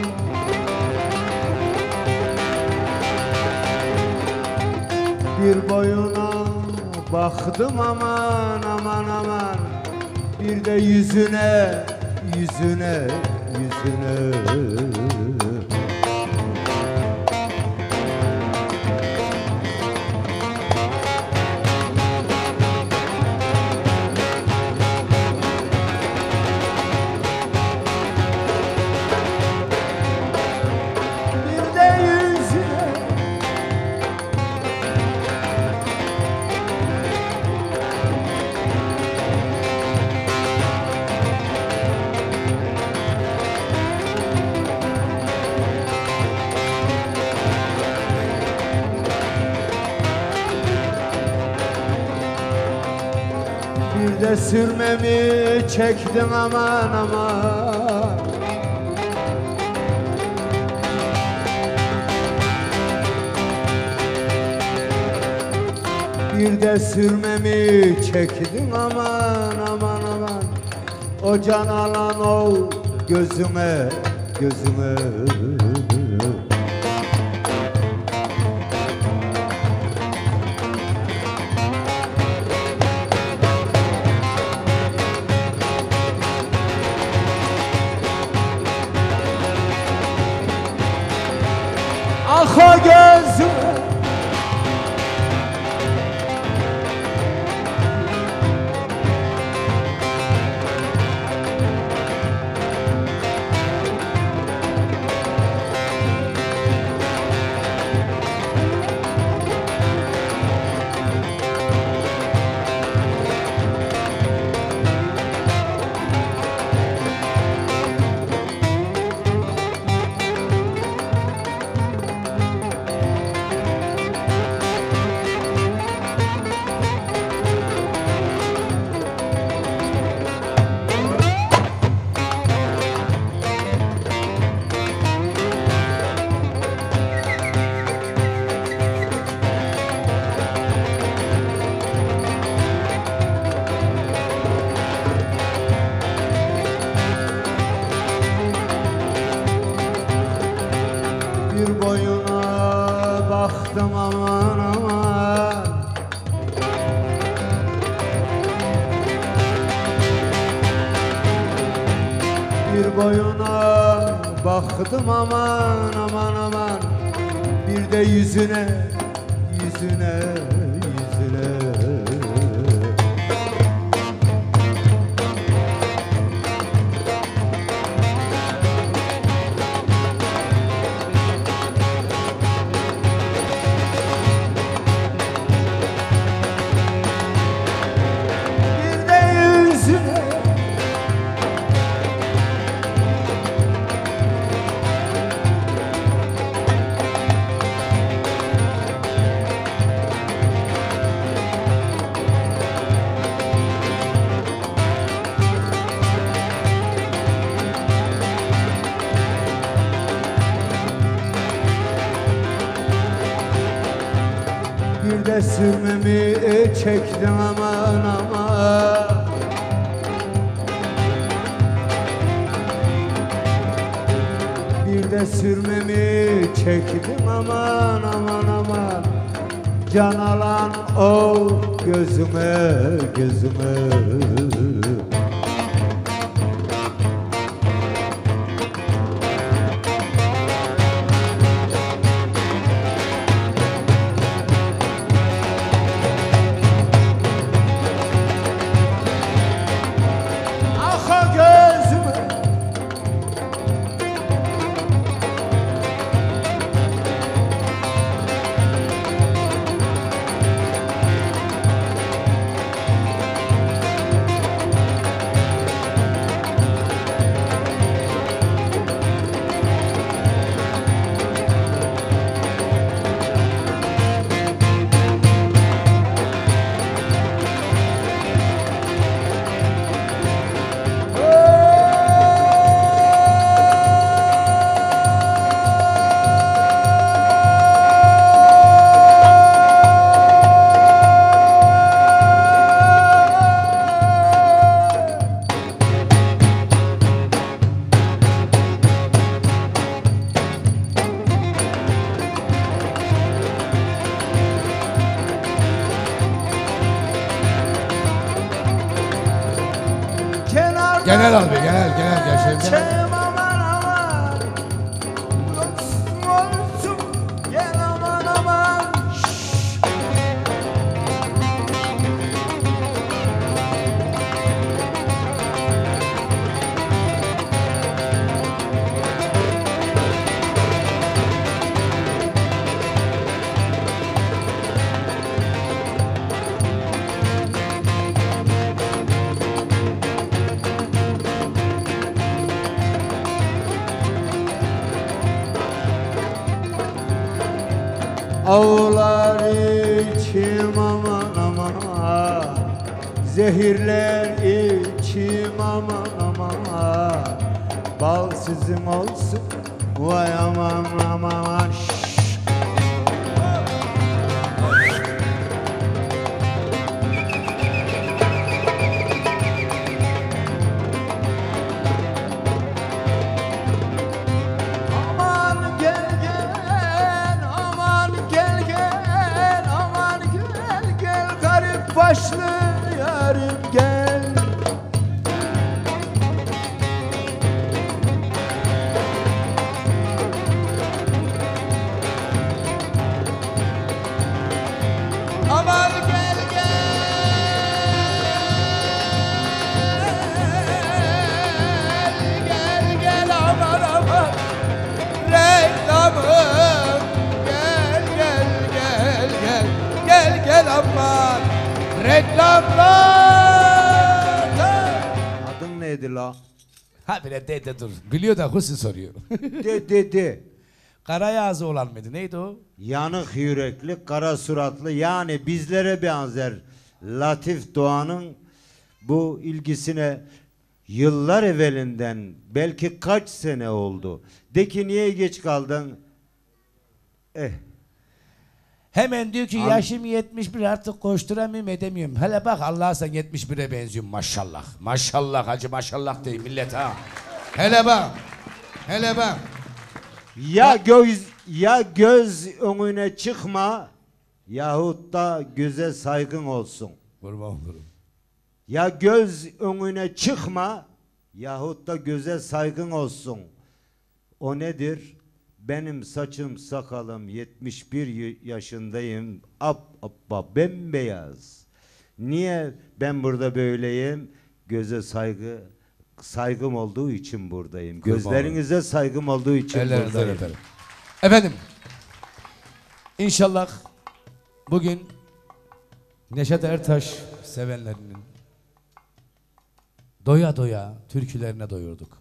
bir boyuna baktım aman aman aman, bir de yüzüne yüzüne yüzüne. Bir de sürmemi çektim aman aman, bir de sürmemi çektim aman aman aman, o can alan o gözüme gözüme. Ah o gözüme, bir boyuna baktım aman aman, bir boyuna baktım aman aman aman, bir de yüzüne yüzüne yüzüne. de sürmemi çektim aman aman. Bir de sürmemi çektim aman aman aman. Can alan o gözüme gözüme. Ah gözüme. Genel abi, genel genel. Çem aman aman. Dostum olsun. Gel aman aman. Ağlar içim aman aman. Zehirler içim aman aman. Balsızım olsun. Vay aman aman. Aman gel gel, aman gel gel, aman gel gel, garip başlı yarim gel. Aman gel gel, gel gel aman aman. Reklamım gel gel gel gel gel gel aman reklamlar. Adın neydi la? Ha bile de dur. Biliyor da Hüsnü soruyor. De. Karayağızı olan mıydı? Neydi o? Yanık yürekli, kara suratlı, yani bizlere benzer Latif Doğan'ın bu ilgisine yıllar evvelinden, belki kaç sene oldu. De ki niye geç kaldın? Hemen diyor ki yaşım 71 artık koşturamıyorum edemiyorum. Hele bak Allah'a sen 71'e benziyorsun maşallah. Maşallah hacı maşallah değil millet ha. Hele bak. Hele bak. Ya göz önüne çıkma yahut da göze saygın olsun. Kurban olurum. Ya göz önüne çıkma yahut da göze saygın olsun. O nedir? Benim saçım sakalım 71 yaşındayım. Bembeyaz. Niye ben burada böyleyim? Göze saygım olduğu için buradayım. Gözlerinize saygım olduğu için Ellerinizden buradayım. öperim. Efendim. İnşallah bugün Neşet Ertaş sevenlerinin doya doya türkülerine doyurduk.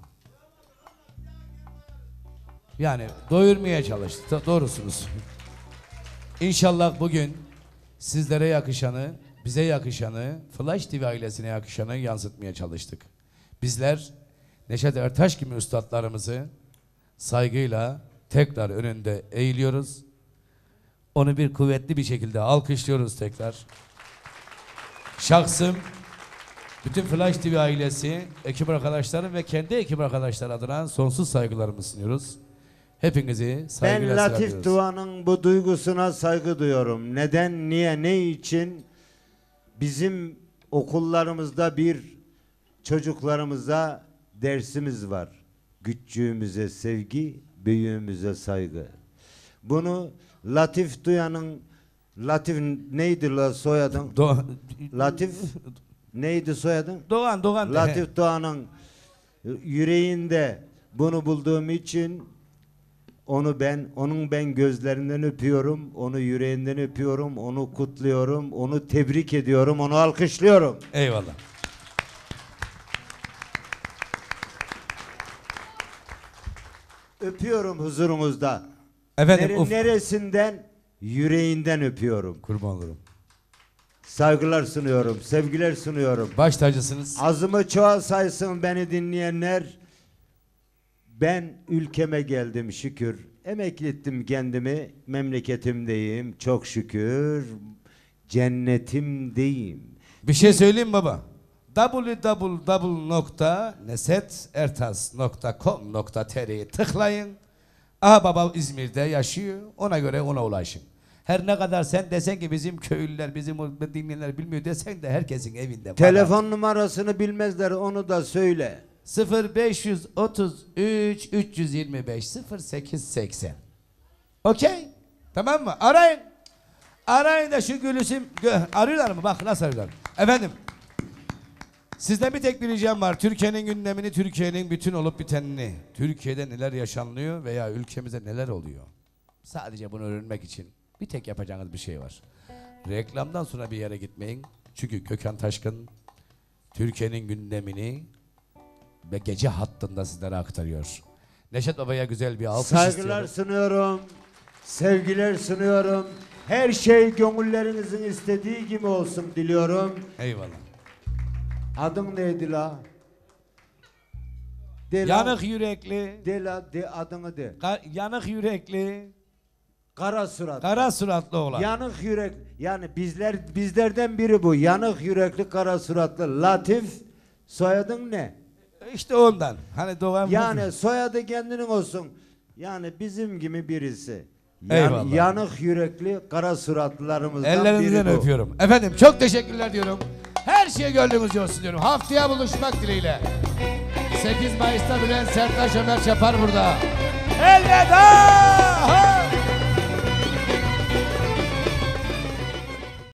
Yani doyurmaya çalıştık. Doğrusunuz. İnşallah bugün sizlere yakışanı, bize yakışanı, Flash TV ailesine yakışanı yansıtmaya çalıştık. Bizler Neşet Ertaş gibi üstadlarımızı saygıyla tekrar önünde eğiliyoruz. Onu bir kuvvetli bir şekilde alkışlıyoruz tekrar. Şahsım, bütün Flash TV ailesi, ekip arkadaşlarım ve kendi ekip arkadaşlar adına sonsuz saygılarımı sunuyoruz. Hepinizi saygıyla Ben Latif selamlıyoruz. Doğan'ın bu duygusuna saygı duyuyorum. Neden, niye, ne için? Bizim okullarımızda çocuklarımıza dersimiz var. Küçüğümüze sevgi, büyüğümüze saygı. Bunu Latif Doğan'ın, Latif neydi la soyadın? Latif neydi soyadın? Doğan. Latif Doğan'ın yüreğinde bunu bulduğum için onun ben gözlerinden öpüyorum, onu yüreğinden öpüyorum, onu kutluyorum, onu tebrik ediyorum, onu alkışlıyorum. Eyvallah. Öpüyorum huzurunuzda. Efendim, Neresinden? Yüreğinden öpüyorum. kurban olurum. Saygılar sunuyorum, sevgiler sunuyorum. Baş tacısınız. Azımı çoğa saysın beni dinleyenler. Ben ülkeme geldim şükür. Emekli ettim kendimi. Memleketimdeyim çok şükür. Cennetimdeyim. Bir şey söyleyeyim baba. www.nesetertas.com.tr'ye tıklayın. Aha baba İzmir'de yaşıyor. Ona göre ona ulaşın. Her ne kadar sen desen ki bizim köylüler, bizim dinleyenler bilmiyor desen de herkesin evinde. Telefon numarasını bilmezler, onu da söyle. 0533 325 0880. Okey. Tamam mı? Arayın. Arayın da şu Gülüsüm arıyorlar mı? Bak nasıl arıyorlar. Efendim. Sizden bir tek bir ricam var. Türkiye'nin gündemini, Türkiye'nin bütün olup bitenini, Türkiye'de neler yaşanıyor veya ülkemizde neler oluyor. Sadece bunu öğrenmek için bir tek yapacağınız bir şey var. Reklamdan sonra bir yere gitmeyin. Çünkü Gökhan Taşkın Türkiye'nin gündemini ve gece hattında sizlere aktarıyor. Neşet Baba'ya güzel bir alkış Saygılar istiyorum. sunuyorum. Sevgiler sunuyorum. Her şey gönüllerinizin istediği gibi olsun diliyorum. Eyvallah. Adın neydi la? De la. Yanık yürekli, De la, de adını de. yanık yürekli, Kara surat. kara suratlı olan. Yanık yürek. Yani bizlerden biri bu. Yanık yürekli kara suratlı. Latif. Soyadın ne? İşte ondan. Hani Doğan Yani soyadı kendinin olsun. Yani bizim gibi birisi. Eyvallah. Yanık yürekli kara suratlılarımızdan ellerinizden biri bu. öpüyorum. Efendim çok teşekkürler diyorum. Her şey gönlümüzce olsun diyorum. Haftaya buluşmak dileğiyle. 8 Mayıs'ta Bülent Serttaş Ömer Çapar burada. Elveda!